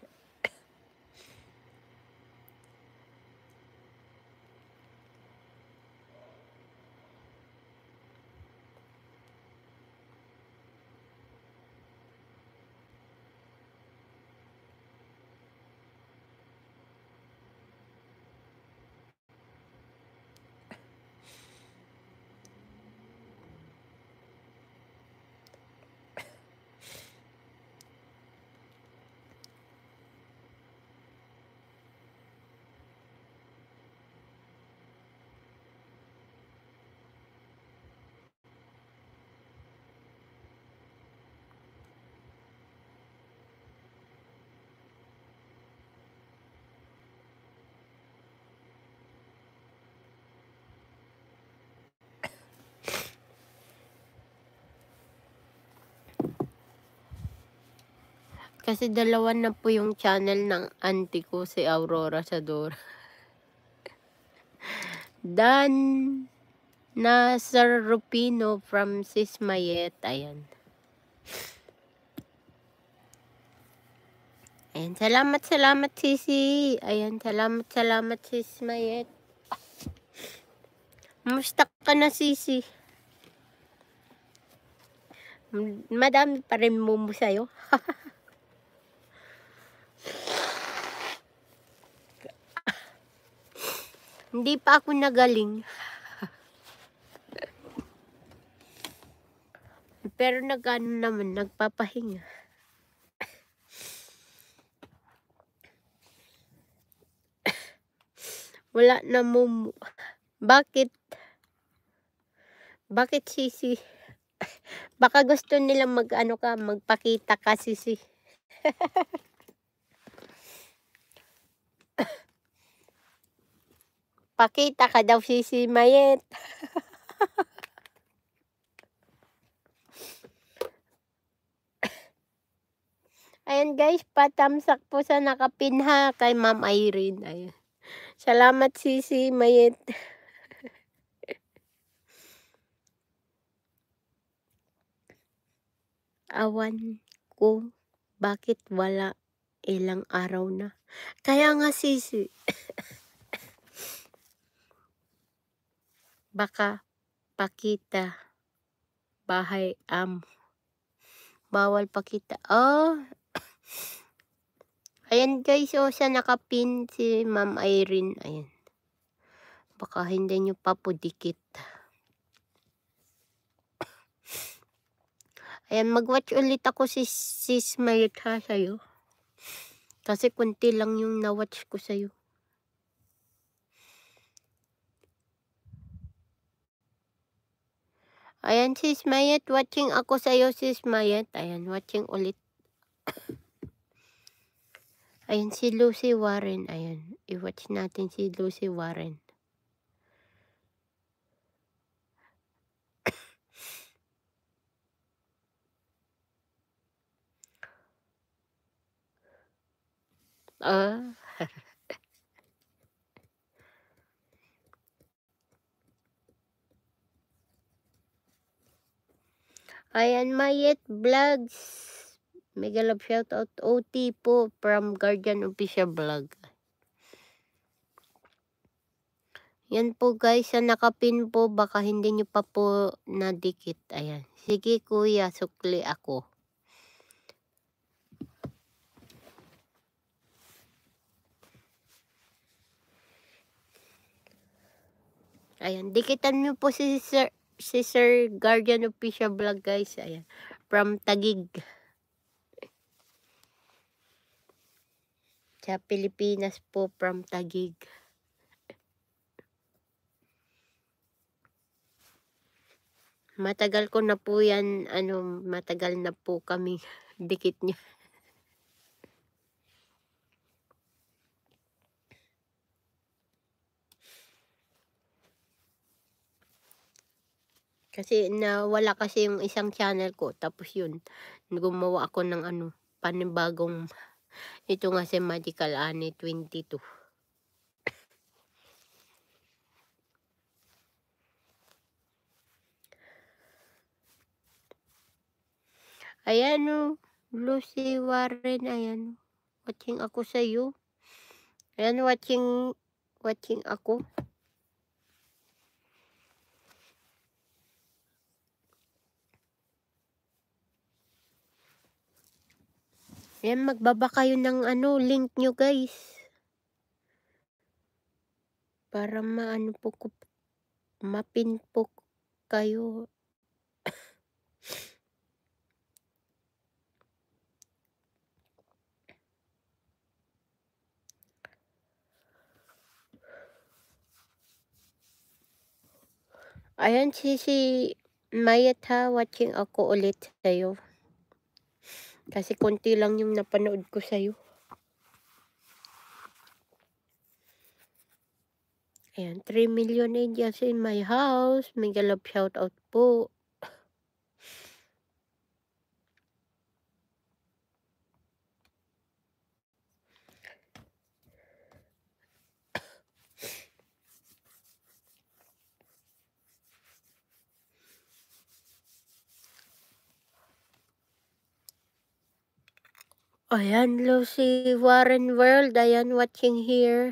Kasi 2 na po yung channel ng auntie ko, si Aurora Shadora. Dan na Sir Rupino from Sis Mayet. Ayan. Ayan, salamat Sisi. Ayan, salamat Sis Mayet. Musta ka na Sisi? Madami pa rin mumu sa'yo. Hindi pa ako nagaling. Pero nag-ano naman, nagpapahinga. Wala na mo. Bakit? Bakit sisi? Baka gusto nilang mag-ano ka, magpakita ka sisi. Pakita ka daw sisi Mayet. Ayan guys, patamsak po sa nakapinha kay Ma'am Irene. Ayan. Salamat sisi Mayet. Awan ko, bakit wala ilang araw na. Kaya nga sisi. Baka pakita bahay bawal pakita. Oh. Ayan guys, oh, sa nakapin si Ma'am Irene. Ayan. Baka hindi nyo pa po dikit. Ayan, mag-watch ulit ako si Sis Mayet ha sa'yo. Kasi kunti lang yung na-watch ko sa'yo. Ayan, Sis Mayet, watching ako sa'yo, Sis Mayet. Ayan, watching ulit. Ayan, si Lucy Warren. Ayan, i-watch natin si Lucy Warren. Ayan, Mayet Vlogs. Mega love shoutout OT po from Guardian Official Vlog. Yan po guys, sa nakapin po, baka hindi nyo pa po nadikit. Ayan. Sige kuya, sukli ako. Ayan, dikitan nyo po si Sir Guardian Official Vlog guys. Ayan, from Taguig. Sa Pilipinas po, from Taguig. Matagal ko na po yan, matagal na po kami dikit niya. Kasi nawala kasi yung isang channel ko, tapos yun, gumawa ako ng panibagong, ito nga si Magical Annie 22. Ayan o, Lucy Warren, ayan. Watching ako sa iyo. Ayan, watching ako. Ayan, magbaba kayo ng link nyo guys. Para mapin po kayo. Ayan, si Mayet ha, watching ako ulit sa'yo. Kasi konti lang yung napanood ko sa'yo. Ayan, 3 million angels in my house. Mega love shoutout po. Ayan, Lucy Warren World. Ayan, watching here.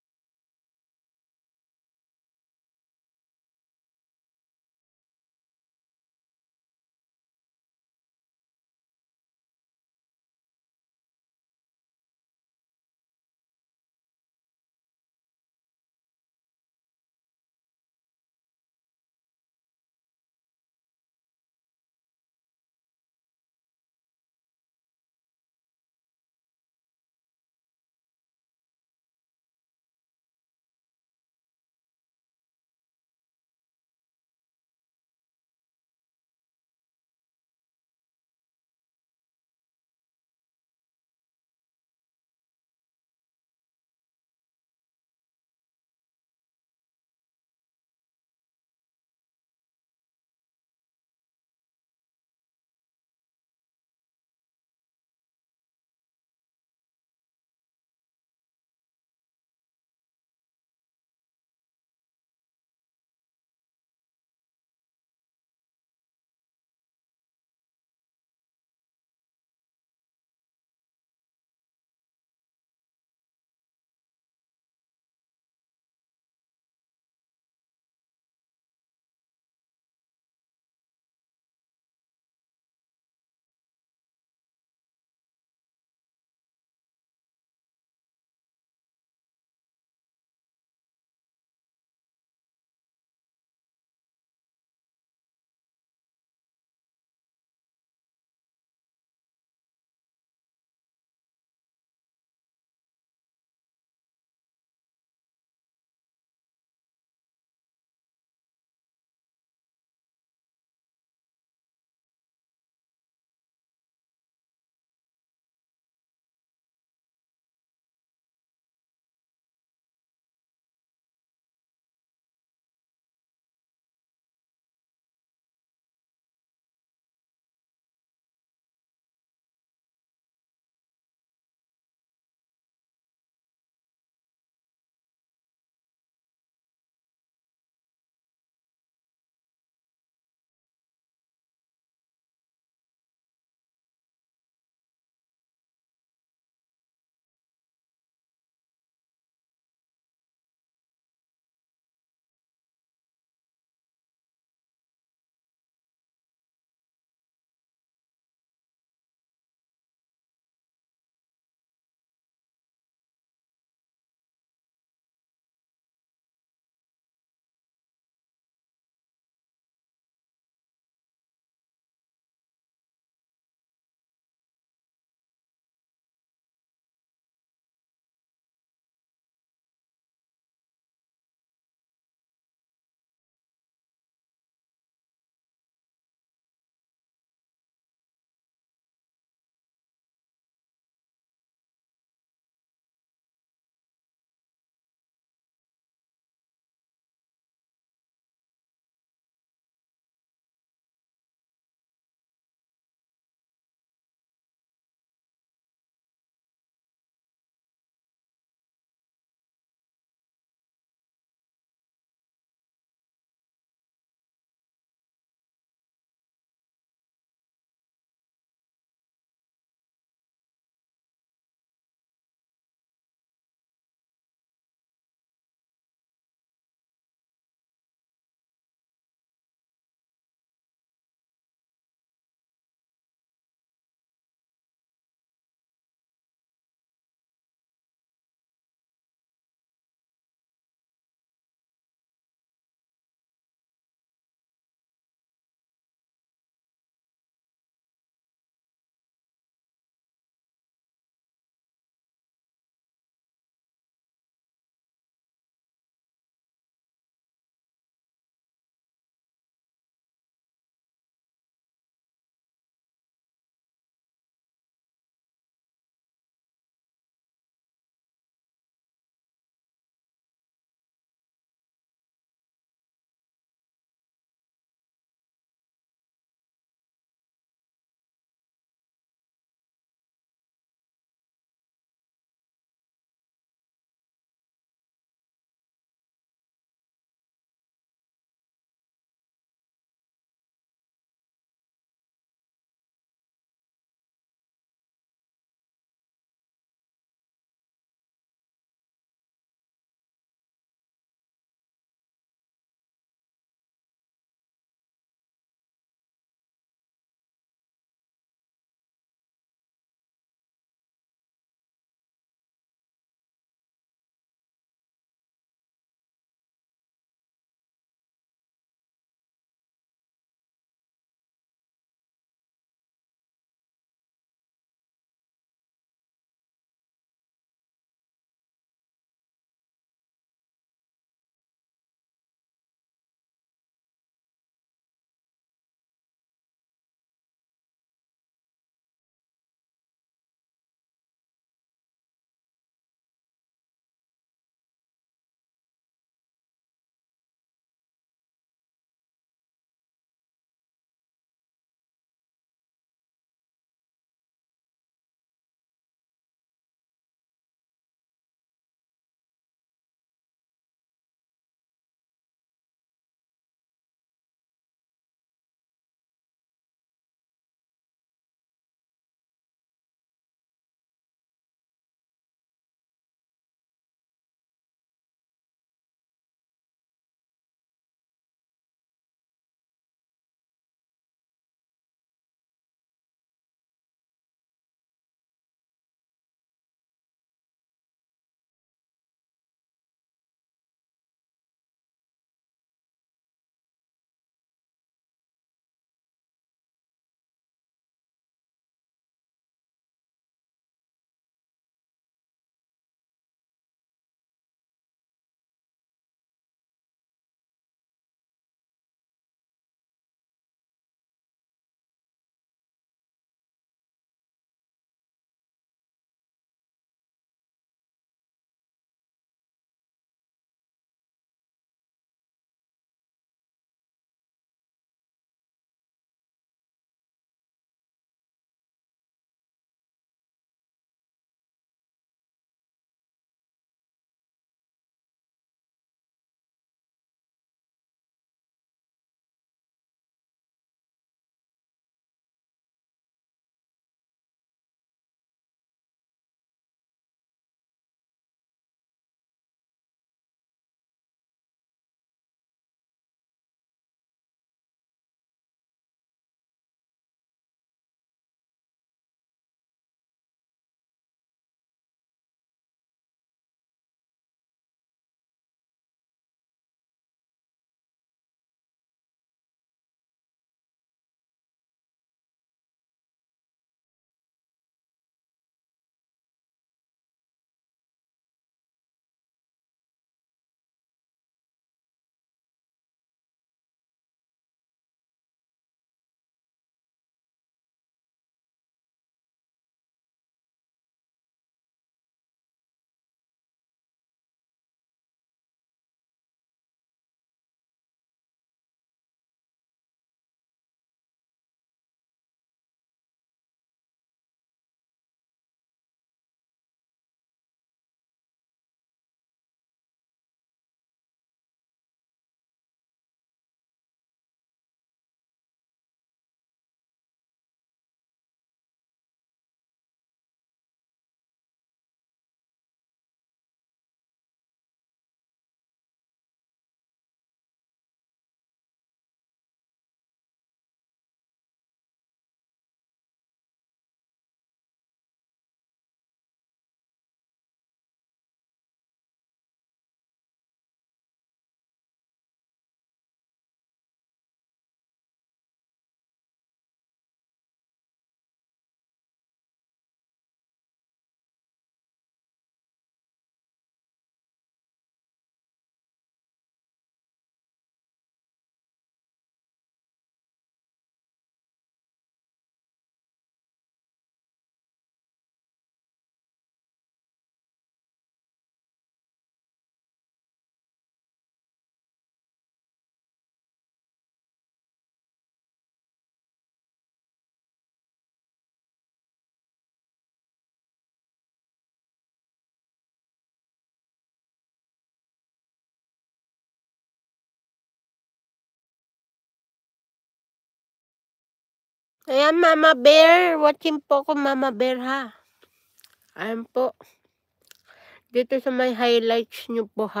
Ayan, Mama Bear. Watching po ko, Mama Bear, ha. Ayan po. Dito sa may highlights nyo po, ha.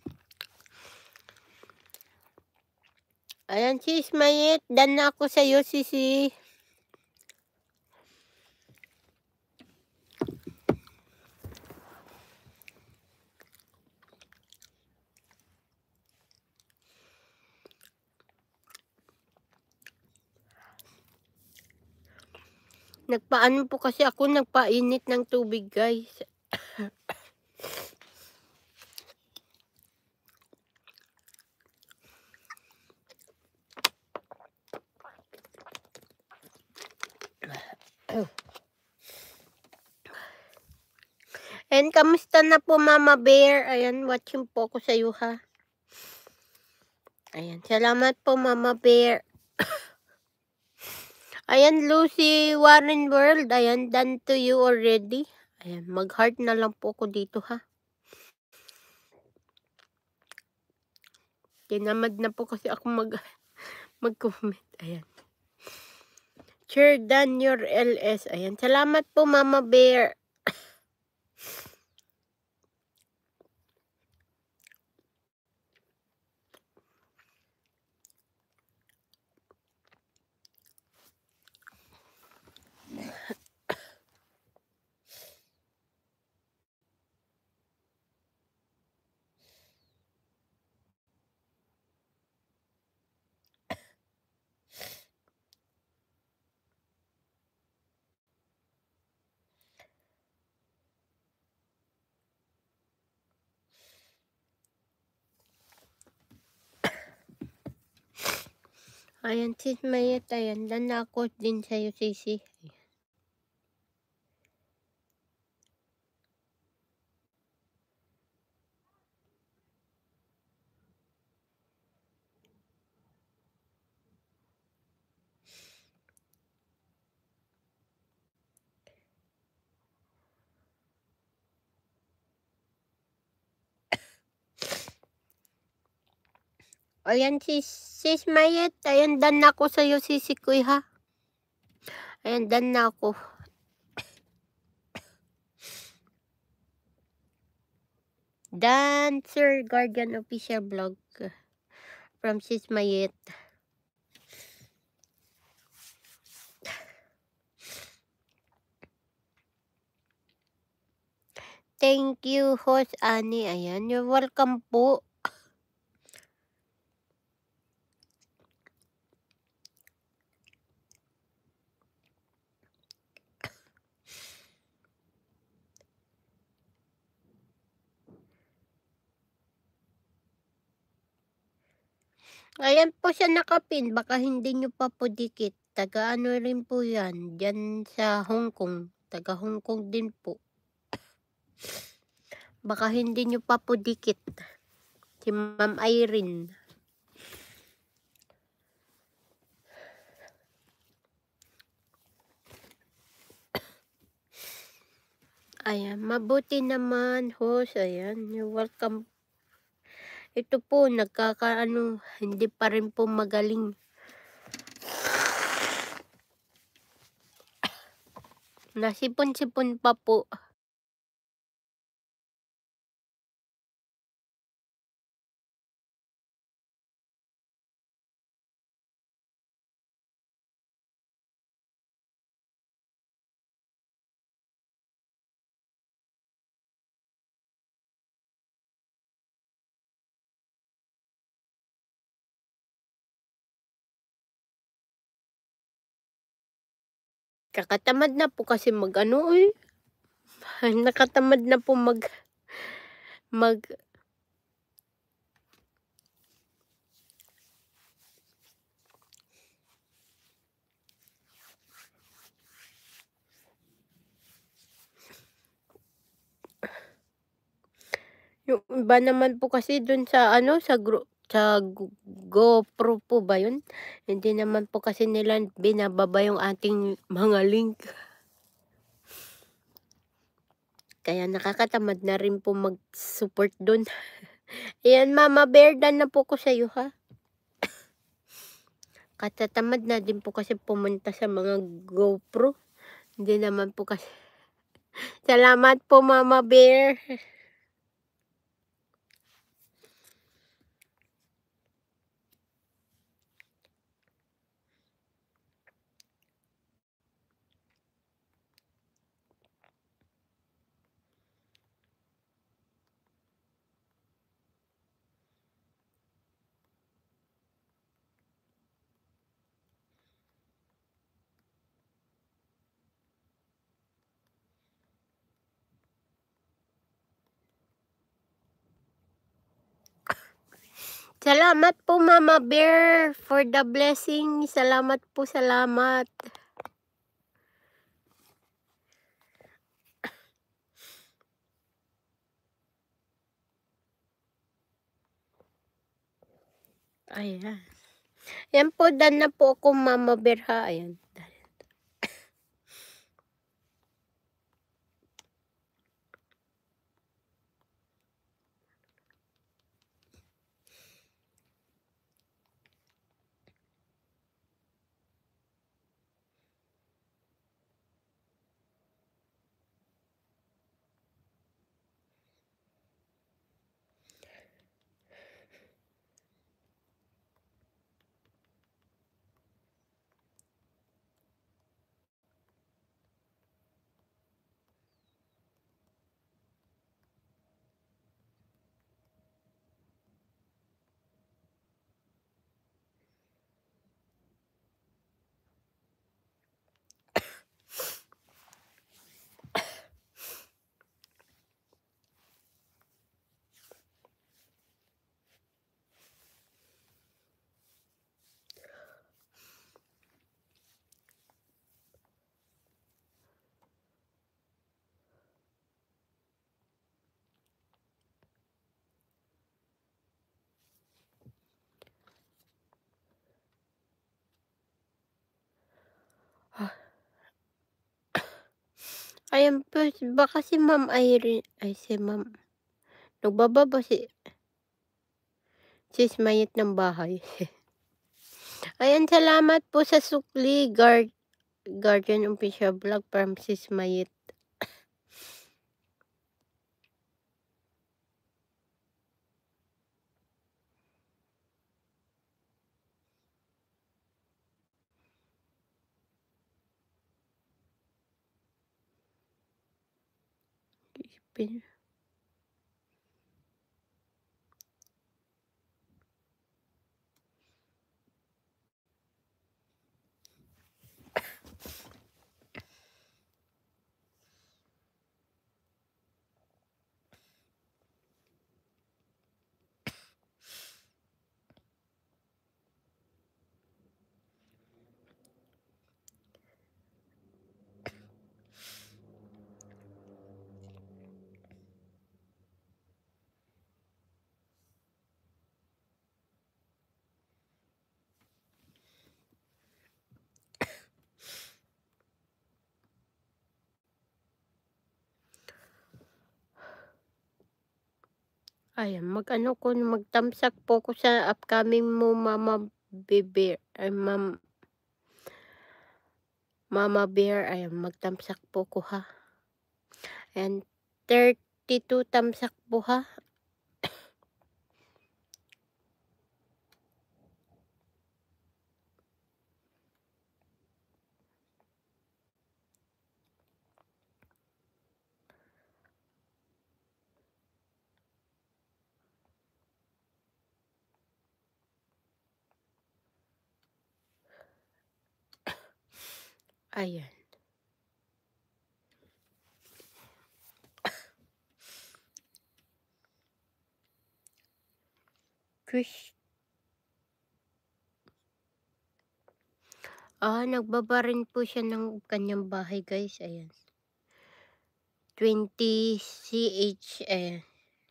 Ayan, sis Mayet. Dan na ako sa'yo, sisi. Nagpaano po kasi ako, nagpainit ng tubig, guys. And kamusta na po, Mama Bear? Ayan, watching po ako sa'yo, ha. Ayan, salamat po, Mama Bear. Ayan, Lucy Warren World. Ayan, done to you already. Ayan, mag-heart na lang po ako dito, ha. Tinamad na po kasi ako mag-comment. Ayan. Sure done your LS. Ayan, salamat po, Mama Bear. Ayan, sis Mayet, ayan, nanako din sa'yo, sisi. Ayan, sis Mayet, ayan, done na ako sa'yo, sisi Kuy, ha. Ayan, done na ako. Dancer Guardian Official Vlog from sis Mayet. Thank you, host Ani. Ayan, you're welcome po. Ayan po siya nakapin. Baka hindi nyo pa po dikit. Taga ano rin po yan. Diyan sa Hong Kong. Taga Hong Kong din po. Baka hindi nyo pa po dikit. Si Ma'am Irene. Ayan, mabuti naman, host. Ayan, you're welcome. Ito po, nagkakaano, hindi pa rin po magaling. Nasipon-sipon pa po. Kakatamad na po kasi mag-ano eh. Nakatamad na po mag yung iba naman po kasi dun sa ano, sa GoPro po ba yun? Hindi naman po kasi nila binababa yung ating mga link. Kaya nakakatamad na rin po mag-support dun. Ayan, Mama Bear, done na po ko sa'yo, ha? Katatamad na din po kasi pumunta sa mga GoPro. Hindi naman po kasi salamat po Mama Bear. Salamat po Mama Bear for the blessing. Salamat po, salamat. Ayan. Yan po, done na po ako Mama Bear ha. Ayan. Ayan po, baka si Ma'am Irene, ay si Ma'am, nagbababa si Ismayit ng bahay. Ayan, salamat po sa sukli, Guardian Official Vlog from Sis Mayit. Ayan, mag-thumbs up po ko sa upcoming mo Mama Bear, ay Mama Bear, ayan, mag-thumbs up po ko ha. And 32 thumbs up po ha. Ayan. Nagbaba rin po siya ng kanyang bahay guys, ayan. 20 CH, ayan.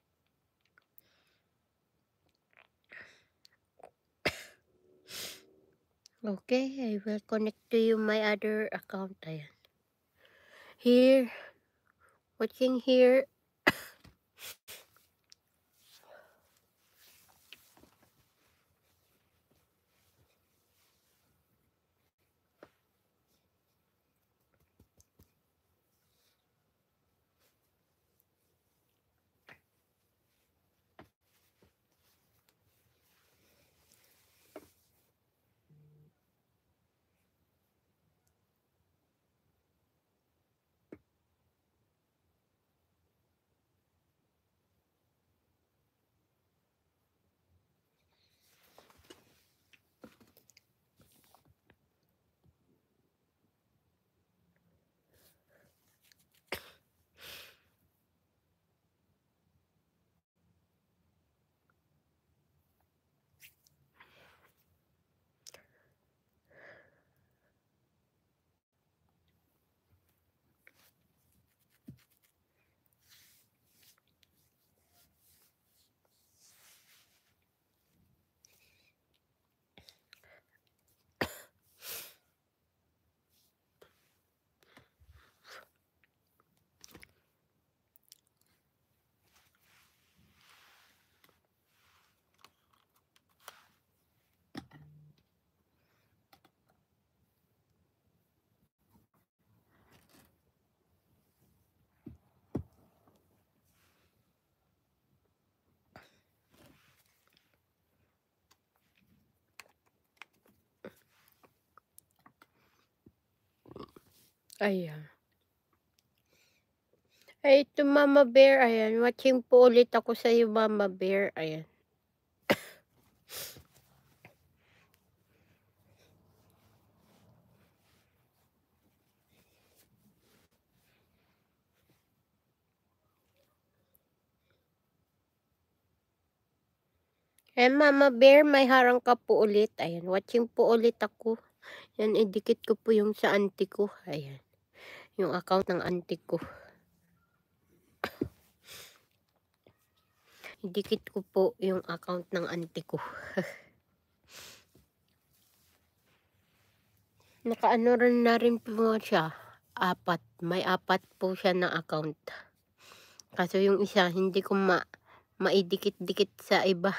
Okay, I will connect to you my other account, ayan. Here, watching here. Ayan. Ay, ito Mama Bear, ayan. Watching po ulit ako sa iyo Mama Bear, ayan. Ayan Mama Bear, may harang ka po ulit, ayan. Watching po ulit ako. Yan, idikit ko po yung sa auntie ko, ayan. Yung account ng auntie ko. Idikit ko po yung account ng auntie ko. Nakaano rin na rin po siya, 4. May 4 po siya na account. Kaso yung isa hindi ko maidikit-dikit sa iba.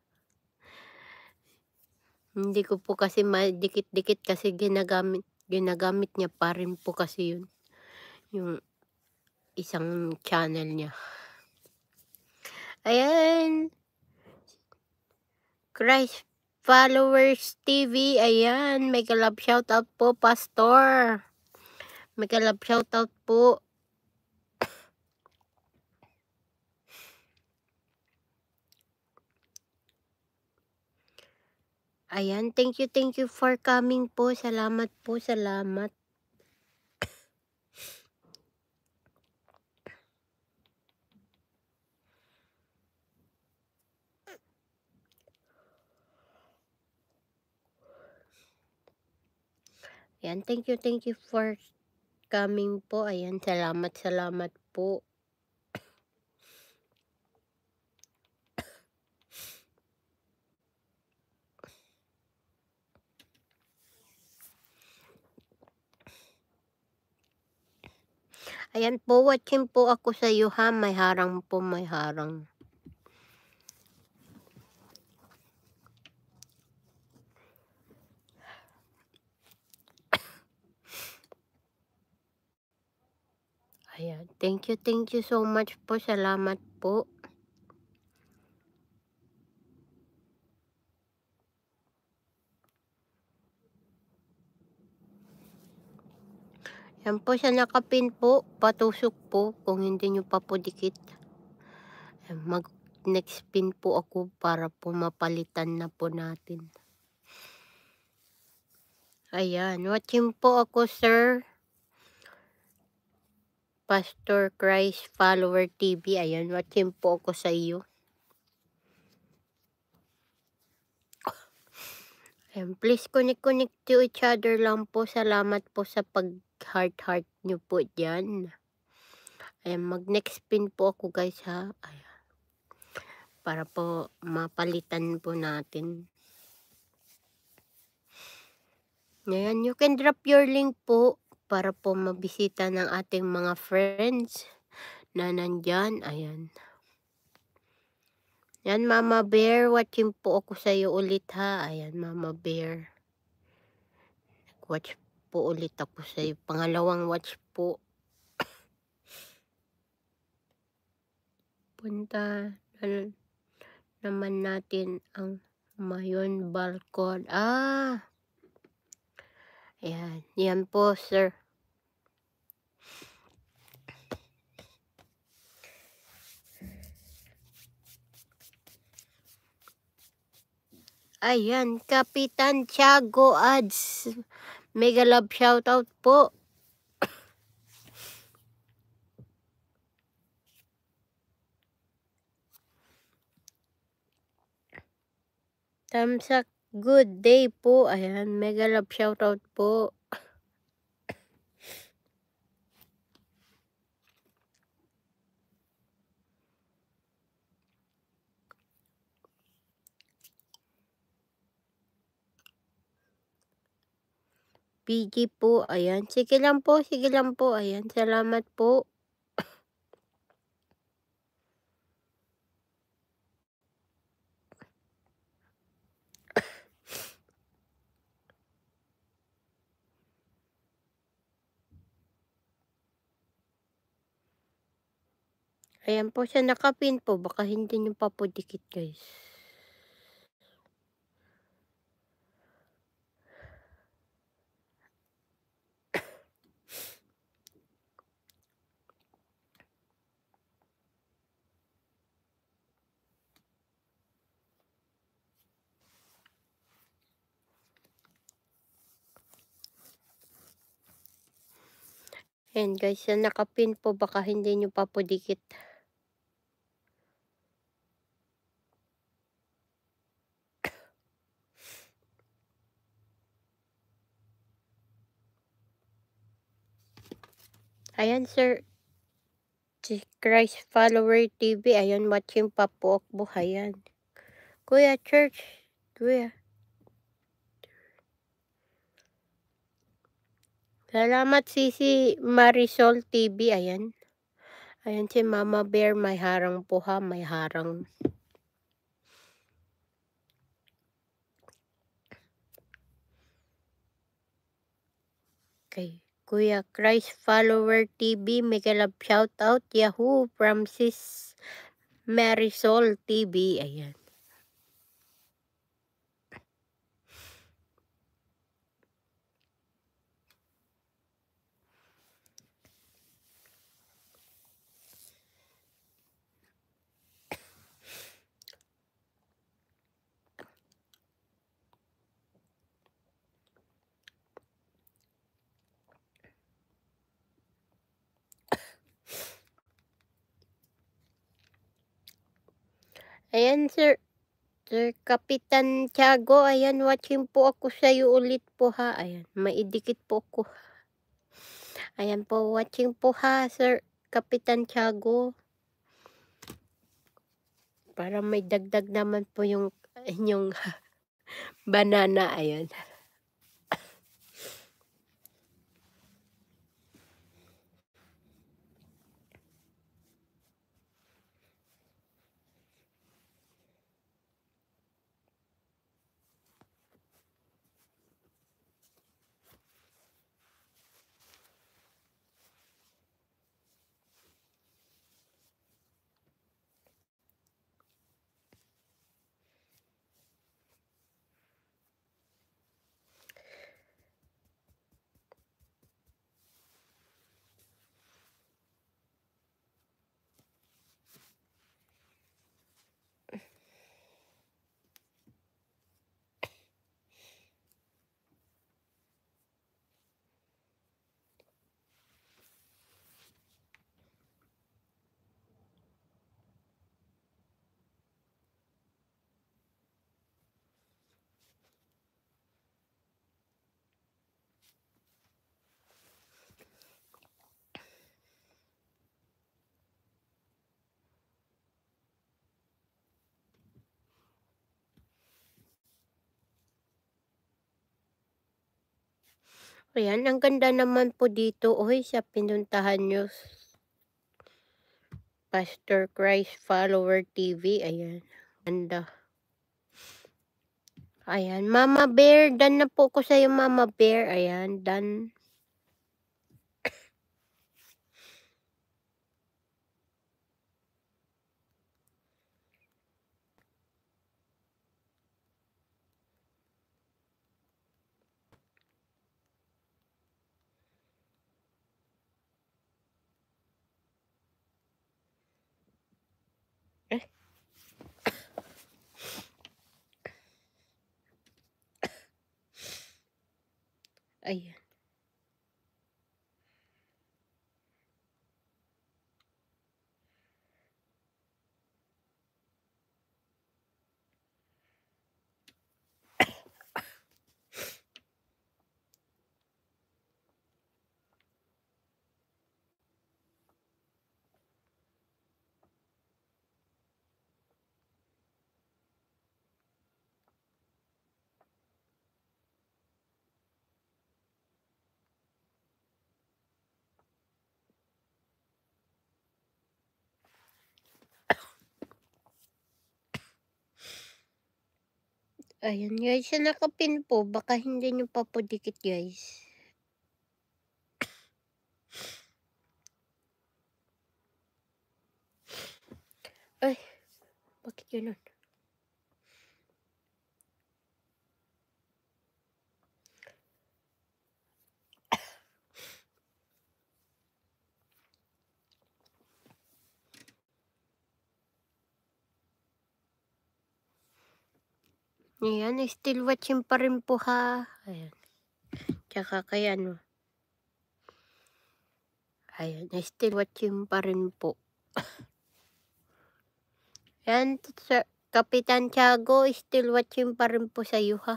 Hindi ko po kasi maidikit-dikit kasi ginagamit niya pa rin po kasi yun. Yung isang channel niya. Ayan. Christ Followers TV, ayan. May kalab shoutout po, Pastor. May kalab shoutout po. Ayan, thank you for coming po. Salamat po, salamat. Ayan, thank you for coming po. Ayan, salamat po. Ayan po, watching po ako sa iyo ha. May harang po, may harang. Ayan, thank you so much po. Salamat po. Yan po siya nakapin po, patusok po kung hindi nyo pa po dikit. Mag next pin po ako para po mapalitan na po natin. Ayan, watching po ako sir. Pastor Christ Follower TV, ayan, watching po ako sa iyo. Ayan, please connect to each other lang po. Salamat po sa pag-heart nyo po dyan. Ayan, mag-next pin po ako guys ha. Ayan. Para po mapalitan po natin. Ayan, you can drop your link po para po mabisita ng ating mga friends na nandyan. Ayan. Yan, Mama Bear, watching po ako sa iyo ulit ha. Ayan, Mama Bear. Watch po ulit ako sa iyo. Pangalawang watch po. Punta naman natin ang Mayon Balcon. Ayan. Yan po, sir. Ayan, Kapitan Tiago Ads. Mega love shoutout po. Tamsak, good day po. Ayan, mega love shoutout po. PG po, ayan. Sige lang po, ayan. Salamat po. Ayan po siya nakapin po, baka hindi nyo pa po dikit guys. Ayan guys, sa nakapin po baka hindi nyo pa po dikit. Ayan sir, si Christ Follower TV, ayan watching pa po ako, ayan. Kuya Church, kuya. Salamat si Marisol TV, ayan. Ayan si Mama Bear, may harang po ha, may harang. Okay. Kuya Christ Follower TV, make a love shout out, Yahoo, from sis Marisol TV, ayan. Ayan sir, Sir Kapitan Tiago, ayan watching po ako sa'yo ulit po ha, ayan, maidikit po ako. Ayan po, watching po ha, Sir Kapitan Tiago. Para may dagdag naman po yung inyong banana, ayan. Ayan, ang ganda naman po dito, oy, sa pinuntahan nyo. Pastor Christ Follower TV, ayan. Ganda. Ayan, Mama Bear, done na po ko sa'yo, Mama Bear, ayan, done. Eh. Ayan. Ayan guys, sa nakapin po, baka hindi nyo pa po dikit guys. Ay, bakit ganun? Ayan, still watching pa rin po ha. Ayan. Tsaka kaya ano. Ayan, still watching pa rin po. Yan, Sir Kapitan Tiago, still watching pa rin po sa'yo, ha.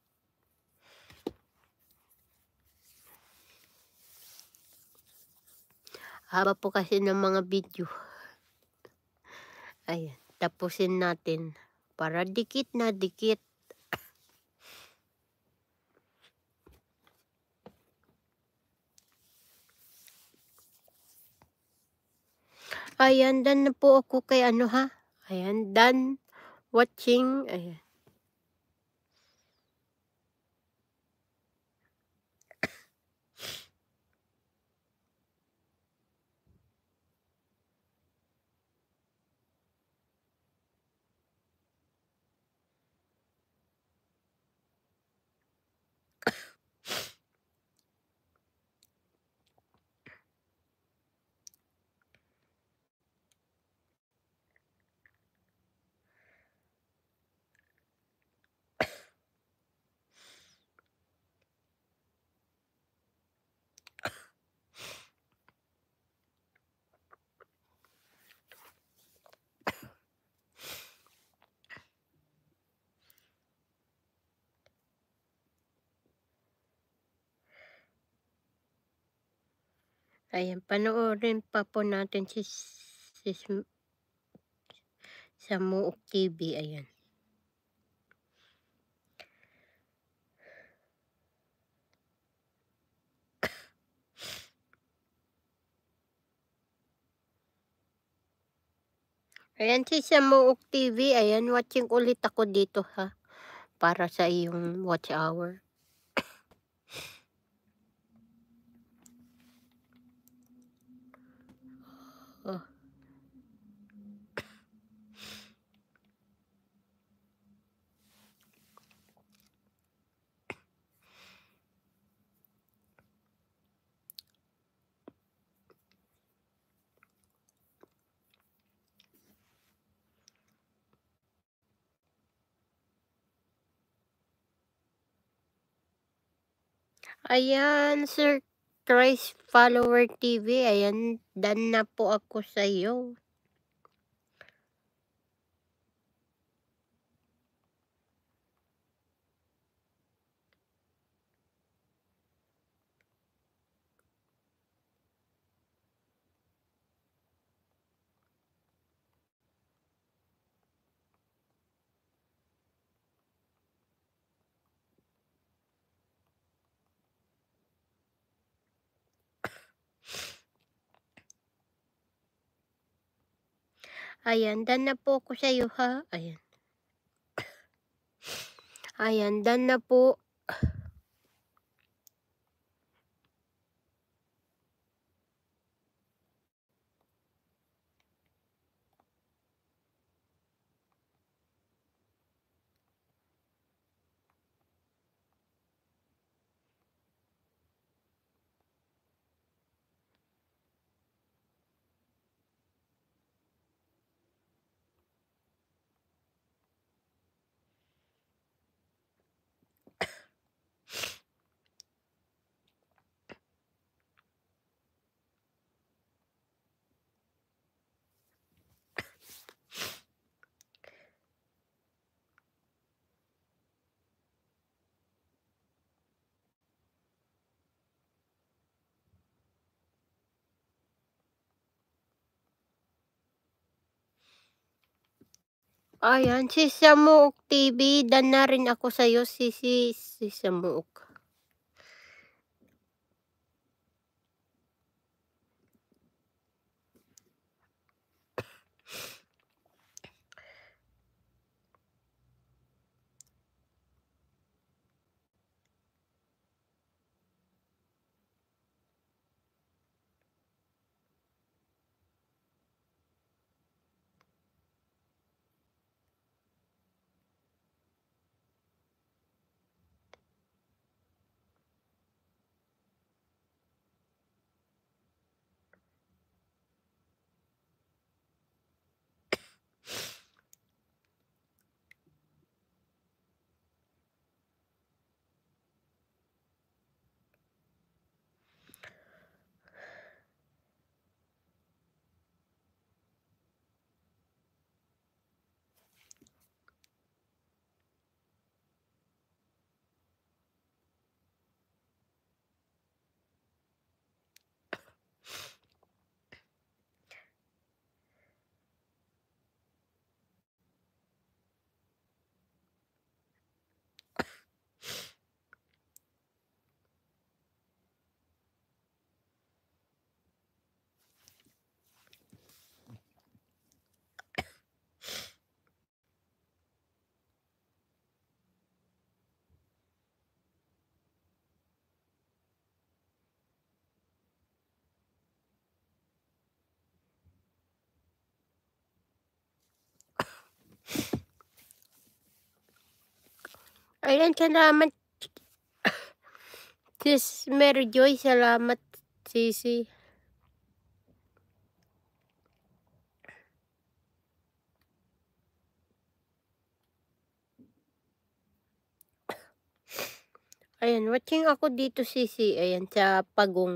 Haba po kasi ng mga video. Ayan, tapusin natin para dikit na dikit. Ayan, done na po ako kay ano, ha. Ayan, done watching. Ayan. Ayan, panoorin pa po natin si Samuok TV, ayan. Ayan si Samuok TV, ayan, watching ulit ako dito, ha, para sa iyong watch hour. Oh. Ayan, Sir Christ Follower TV, ayan, done na po ako sa'yo. Ayan, done na po ako sa'yo, ha. Ayan. Ayan, done na po. Ayan, si Samuok TV, done na rin ako sa'yo, si Samuok. Ayan, salamat Sis Mary Joy, salamat sisi. Ayan, watching ako dito sisi, ayan sa pagong.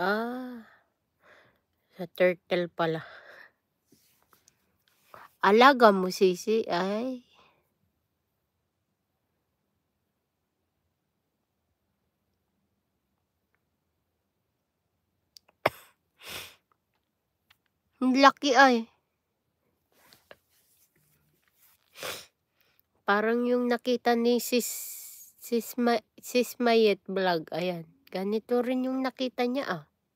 Sa turtle pala. Alaga mo sisi, ay. Ang laki ay. Parang yung nakita ni Sis Mayet vlog, ayan. Ganito rin yung nakita niya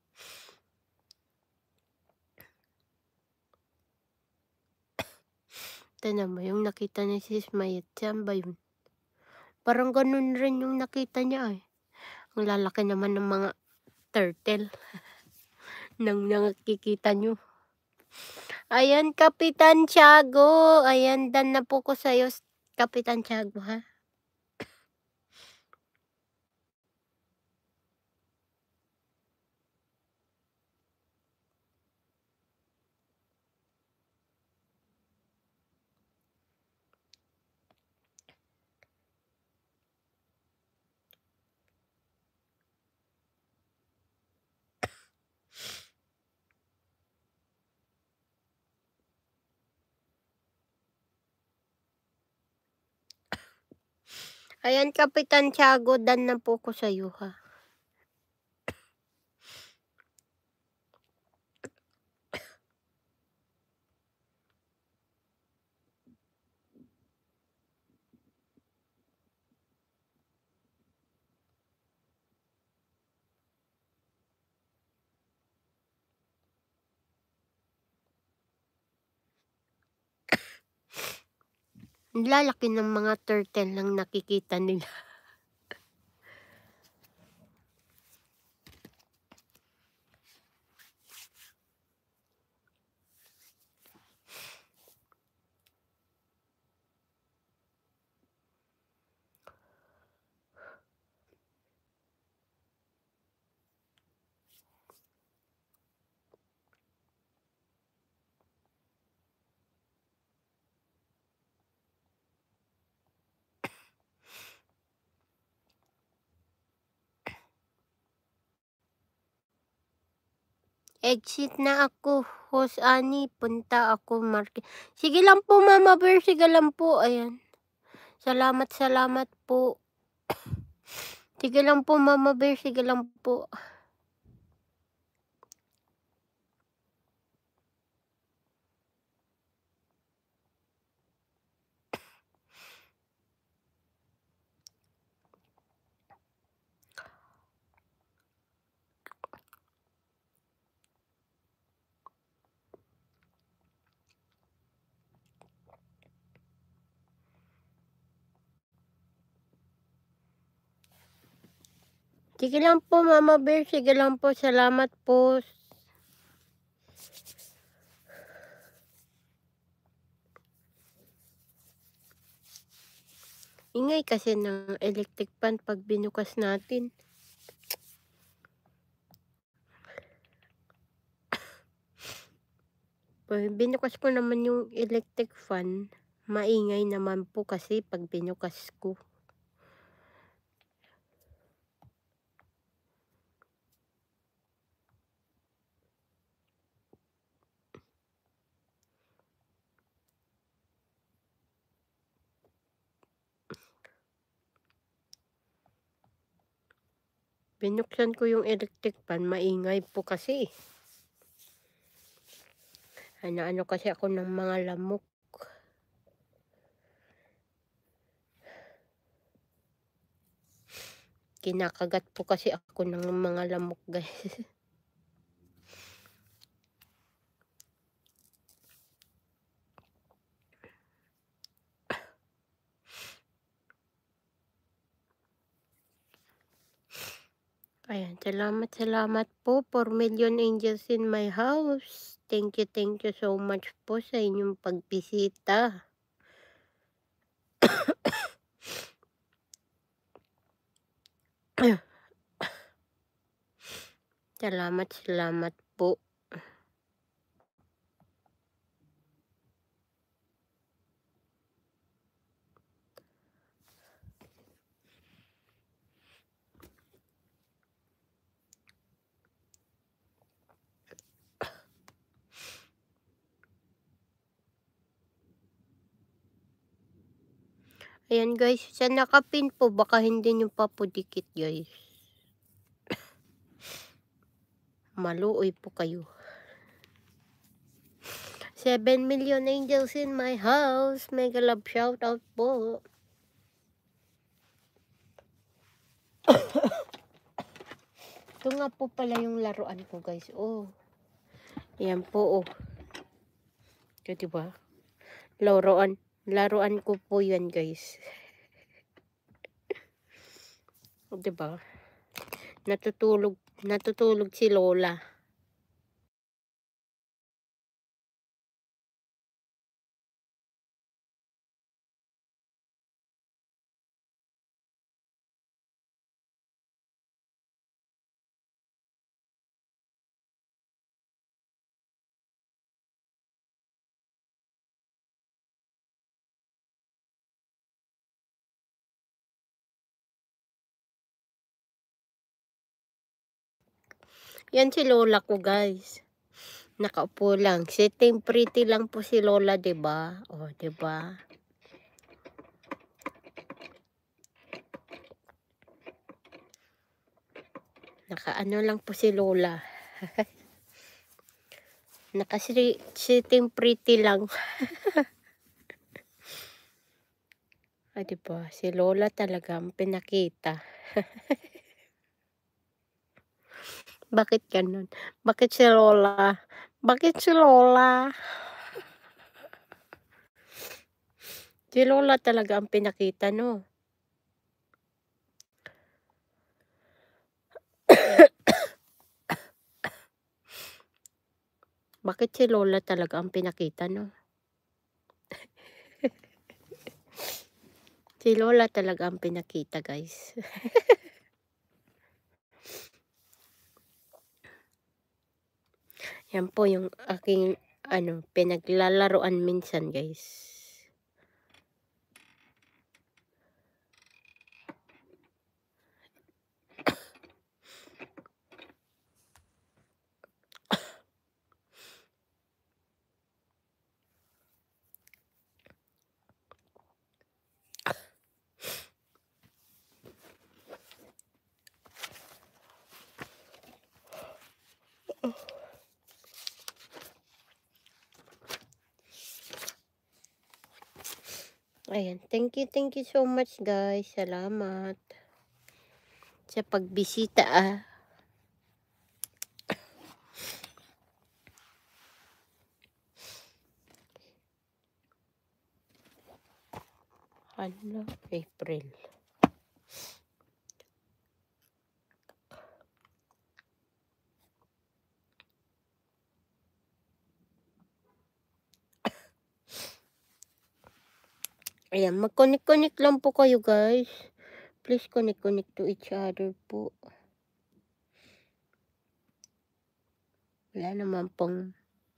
Tignan mo yung nakita ni Sis Mayet, saan ba yun? Parang ganun rin yung nakita niya Ang lalaki naman ng mga turtle nang nakikita nyo. Ayan, Kapitan Tiago. Ayan, dan na po ko sa'yo, Kapitan Tiago, ha? Ayan, Kapitan Tiago, dan na po ko sa'yo, ha? Ang lalaki ng mga turtle lang nakikita nila. Exit na ako, Host Ani, punta ako market. Sige lang po, Mama Bear, sige lang po, ayan. Salamat po. Sige lang po, Mama Bear, sige lang po. Sige lang po, Mama Bear, sige lang po, salamat po. Ingay kasi ng electric fan pag binukas natin. Binukas ko naman yung electric fan, maingay naman po kasi pag binukas ko. Binuksan ko yung electric fan, maingay po kasi. Ano kasi ako ng mga lamok. Kinakagat po kasi ako ng mga lamok, guys. Ayan, salamat po, 4 million angels in my house. Thank you so much po sa inyong pagbisita. Salamat po. Ayan guys, sa nakapin po baka hindi nyo pa po dikit guys. Maluoy po kayo. 7 million angels in my house. Mega love shout out po. Ito nga po pala yung laruan ko guys. Oh. Yan po oh. Ito diba? Laruan ko po yan guys. Diba? Natutulog si Lola. Yan si Lola ko guys. Nakaupo lang. Sitting pretty lang po si Lola, 'di ba? Oh, 'di ba? Nakaano lang po si Lola. Sitting pretty lang. Ah, 'di ba? Si Lola talaga ang pinakita. Bakit ganun? Bakit si Lola? Bakit si Lola? Si Lola talaga ang pinakita, no? Bakit si Lola talaga ang pinakita, no? Si Lola talaga ang pinakita, guys. Yan po yung aking pinaglalaruan minsan, guys. Ayan, thank you so much guys. Salamat sa pagbisita April. Ayan, mag-connect lang po kayo guys. Please connect to each other po. Wala naman pong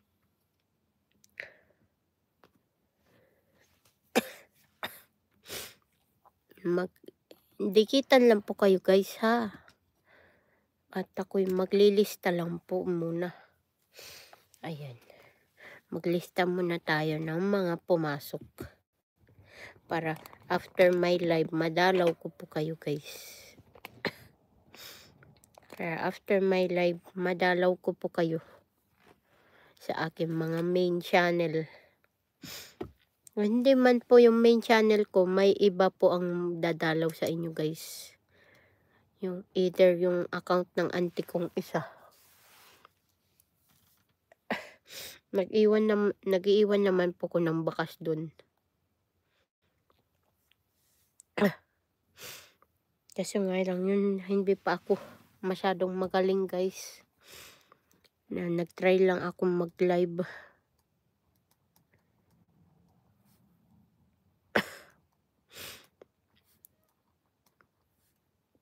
dikitan lang po kayo guys ha. At ako'y maglilista lang po muna. Ayan. Maglista muna tayo ng mga pumasok. Para after my live, madalaw ko po kayo guys. Para after my live, madalaw ko po kayo sa aking mga main channel. Hindi man po yung main channel ko, may iba po ang dadalaw sa inyo guys. Yung either yung account ng auntie kong isa. Nag-iwan naman po ko ng bakas dun. Kasi nga lang yun, hindi pa ako masyadong magaling guys. Nag-try lang akong mag-live.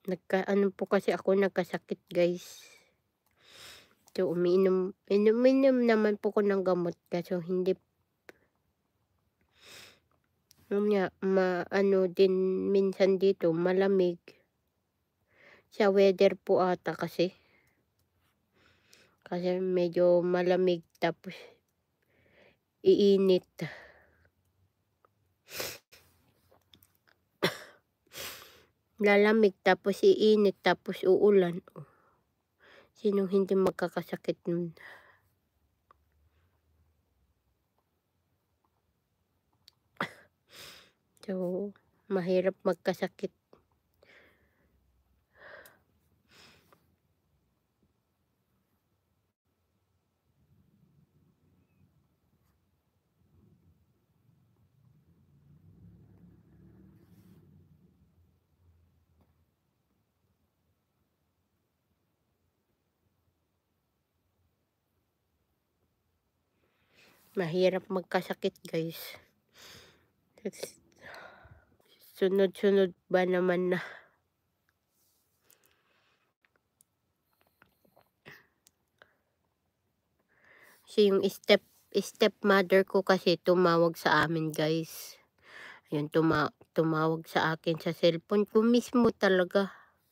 Ano po kasi ako, nagkasakit guys. So umiinom naman po ko ng gamot, kaso hindi ano din minsan dito malamig. Sa weather po ata kasi. Kasi medyo malamig tapos iinit. Lalamig tapos iinit tapos uulan. Oh, sinong hindi magkakasakit nun? So, mahirap magkasakit. Mahirap magkasakit guys. Sunod-sunod ba naman na. Kasi yung stepmother ko kasi tumawag sa amin guys. Ayun, tumawag sa akin sa cellphone ko mismo talaga.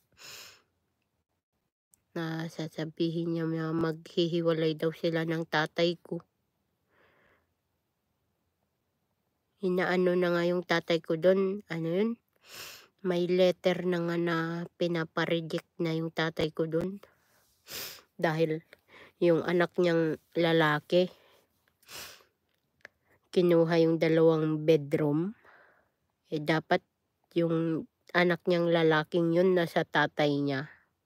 Na sasabihin niya na maghihiwalay daw sila ng tatay ko. Inaano na nga yung tatay ko doon, ano yun? May letter na nga na pinapa-reject na yung tatay ko doon. Dahil yung anak niyang lalaki, kinuha yung 2 bedroom. Dapat yung anak niyang lalaking yun nasa tatay niya.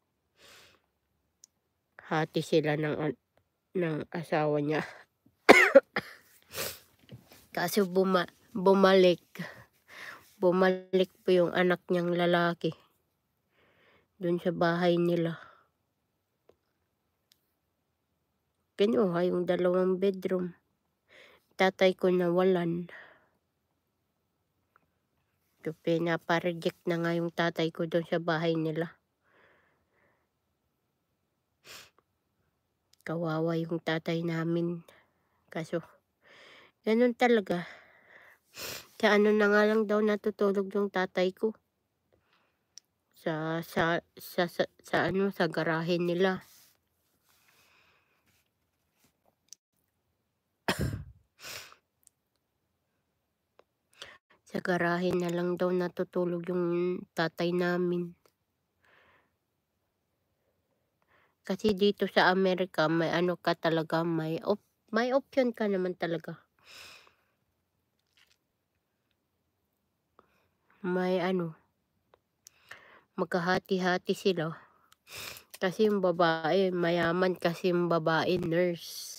Hati sila ng asawa niya. Kaso bumalik po yung anak niyang lalaki dun sa bahay nila. Kinuha yung 2 bedroom. Tatay ko nawalan. So, pinapa-reject na nga yung tatay ko dun sa bahay nila. Kawawa yung tatay namin. Kaso, ganun talaga. Sa ano na nga lang daw natutulog yung tatay ko. Sa garahe nila. Sa garahe na lang daw natutulog yung tatay namin. Kasi dito sa Amerika, may ano ka talaga, may option ka naman talaga. May ano, magkahati-hati sila. Kasi yung babae, mayaman kasi yung babae, nurse.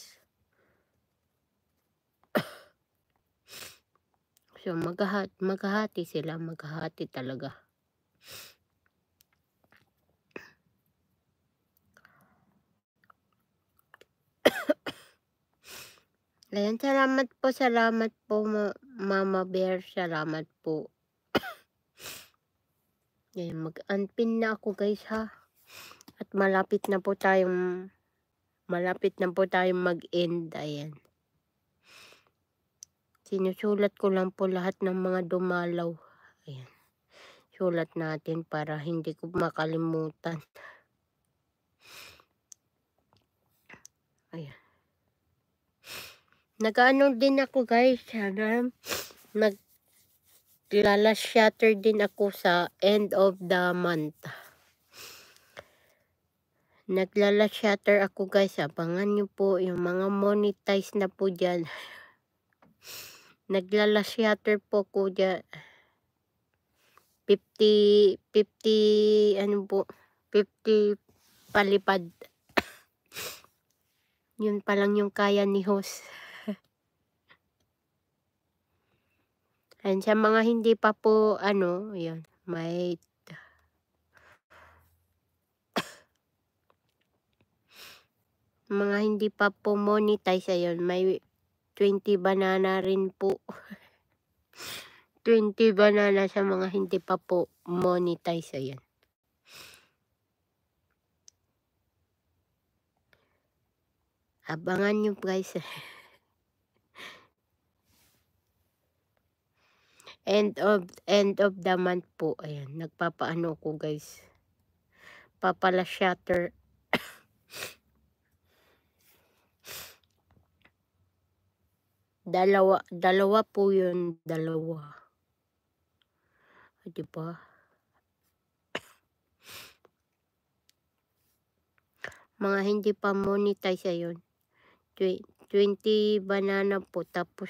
So, maghahati sila, maghahati talaga. Ayan, salamat po Mama Bear, salamat po. Ayan, mag-unpin na ako guys ha. At malapit na po tayong mag-end. Ayan. Sinusulat ko lang po lahat ng mga dumalaw. Ayan. Sulat natin para hindi ko makalimutan. Ayan. Nag-ano din ako guys. Nag-last shatter din ako sa end of the month. Naglalas shatter ako guys. Abangan nyo po yung mga monetize na po dyan. Naglalas shatter po ko dyan. 50 ano po, 50 palipad. Yun pa lang yung kaya ni host. And sa mga hindi pa po ano, yun, may mga hindi pa po monetize, ayun, may 20 banana rin po. 20 banana sa mga hindi pa po monetize, ayan. Abangan nyo guys. End of the month po. Ayan, nagpapaano ko guys. Papala shatter. Dalawa po yun, dalawa. Diba? Mga hindi pa monetize ayun. 20 banana po, tapos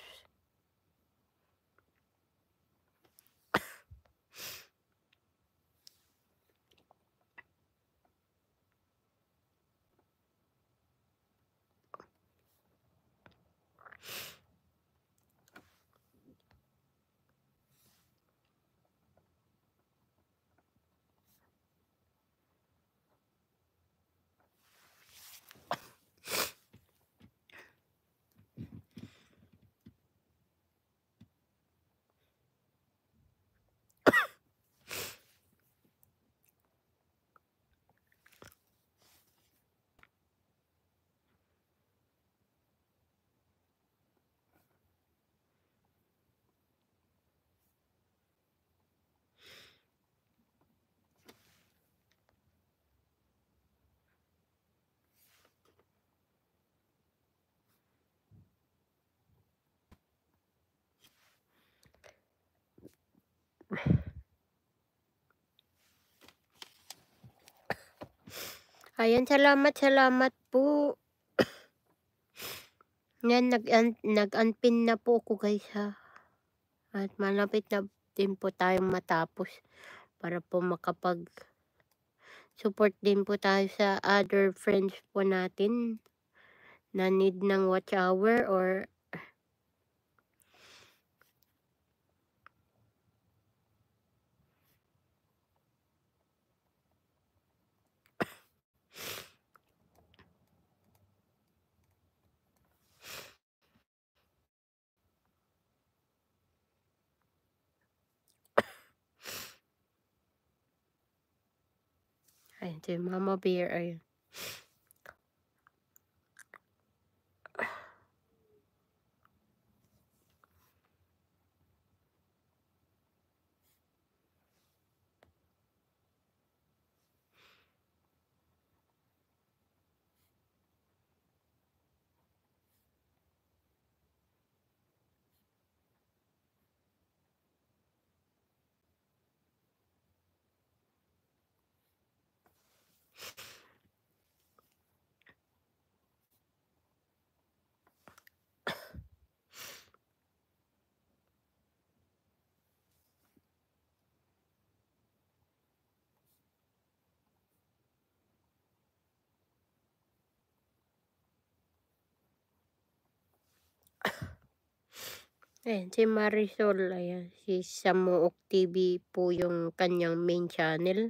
ayan, salamat po. Yan, nag-unpin na po ako guys ha. At malapit na din po tayong matapos para po support din po tayo sa other friends po natin na need ng watch hour or ayan, si Mama Bear, ayan. Ayan, si Marisol, ayan, si Samuok TV po yung kanyang main channel.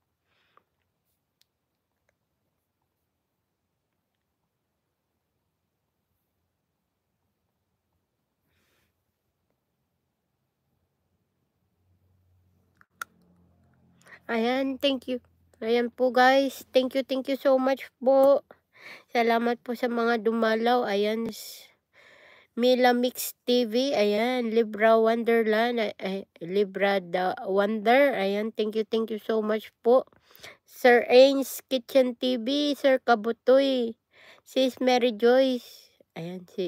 Ayan, thank you. Ayan po guys, thank you so much po. Salamat po sa mga dumalaw. Ayan, Mila Mix TV, ayan, Libra Wonderland, Libra the Wonder, ayan, thank you so much po. Sir Ains Kitchen TV, Sir Kabutoy, Sis Mary Joyce, ayan, si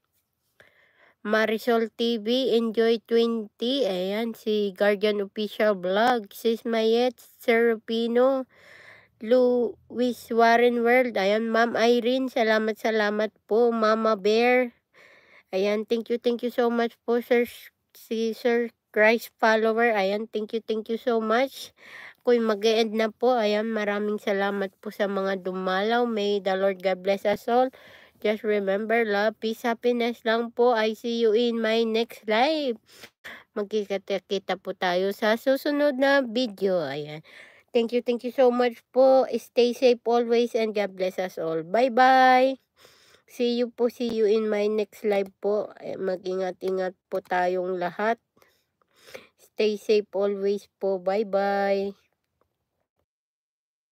Marisol TV, Enjoy 20, ayan, si Guardian Official Vlog, Sis Mayet, Sir Rupino, Louis Warren World, ayan, Ma'am Irene, salamat po, Mama Bear, ayan, thank you so much po, si Sir Christ follower, ayan, thank you so much. Ako'y mag-e-end na po, ayan, maraming salamat po sa mga dumalaw, may the Lord God bless us all. Just remember, love, peace, happiness lang po. I see you in my next live. Magkikita po tayo sa susunod na video. Ayan. Thank you so much po. Stay safe always and God bless us all. Bye-bye. See you in my next live po. Mag-ingat-ingat po tayong lahat. Stay safe always po. Bye-bye.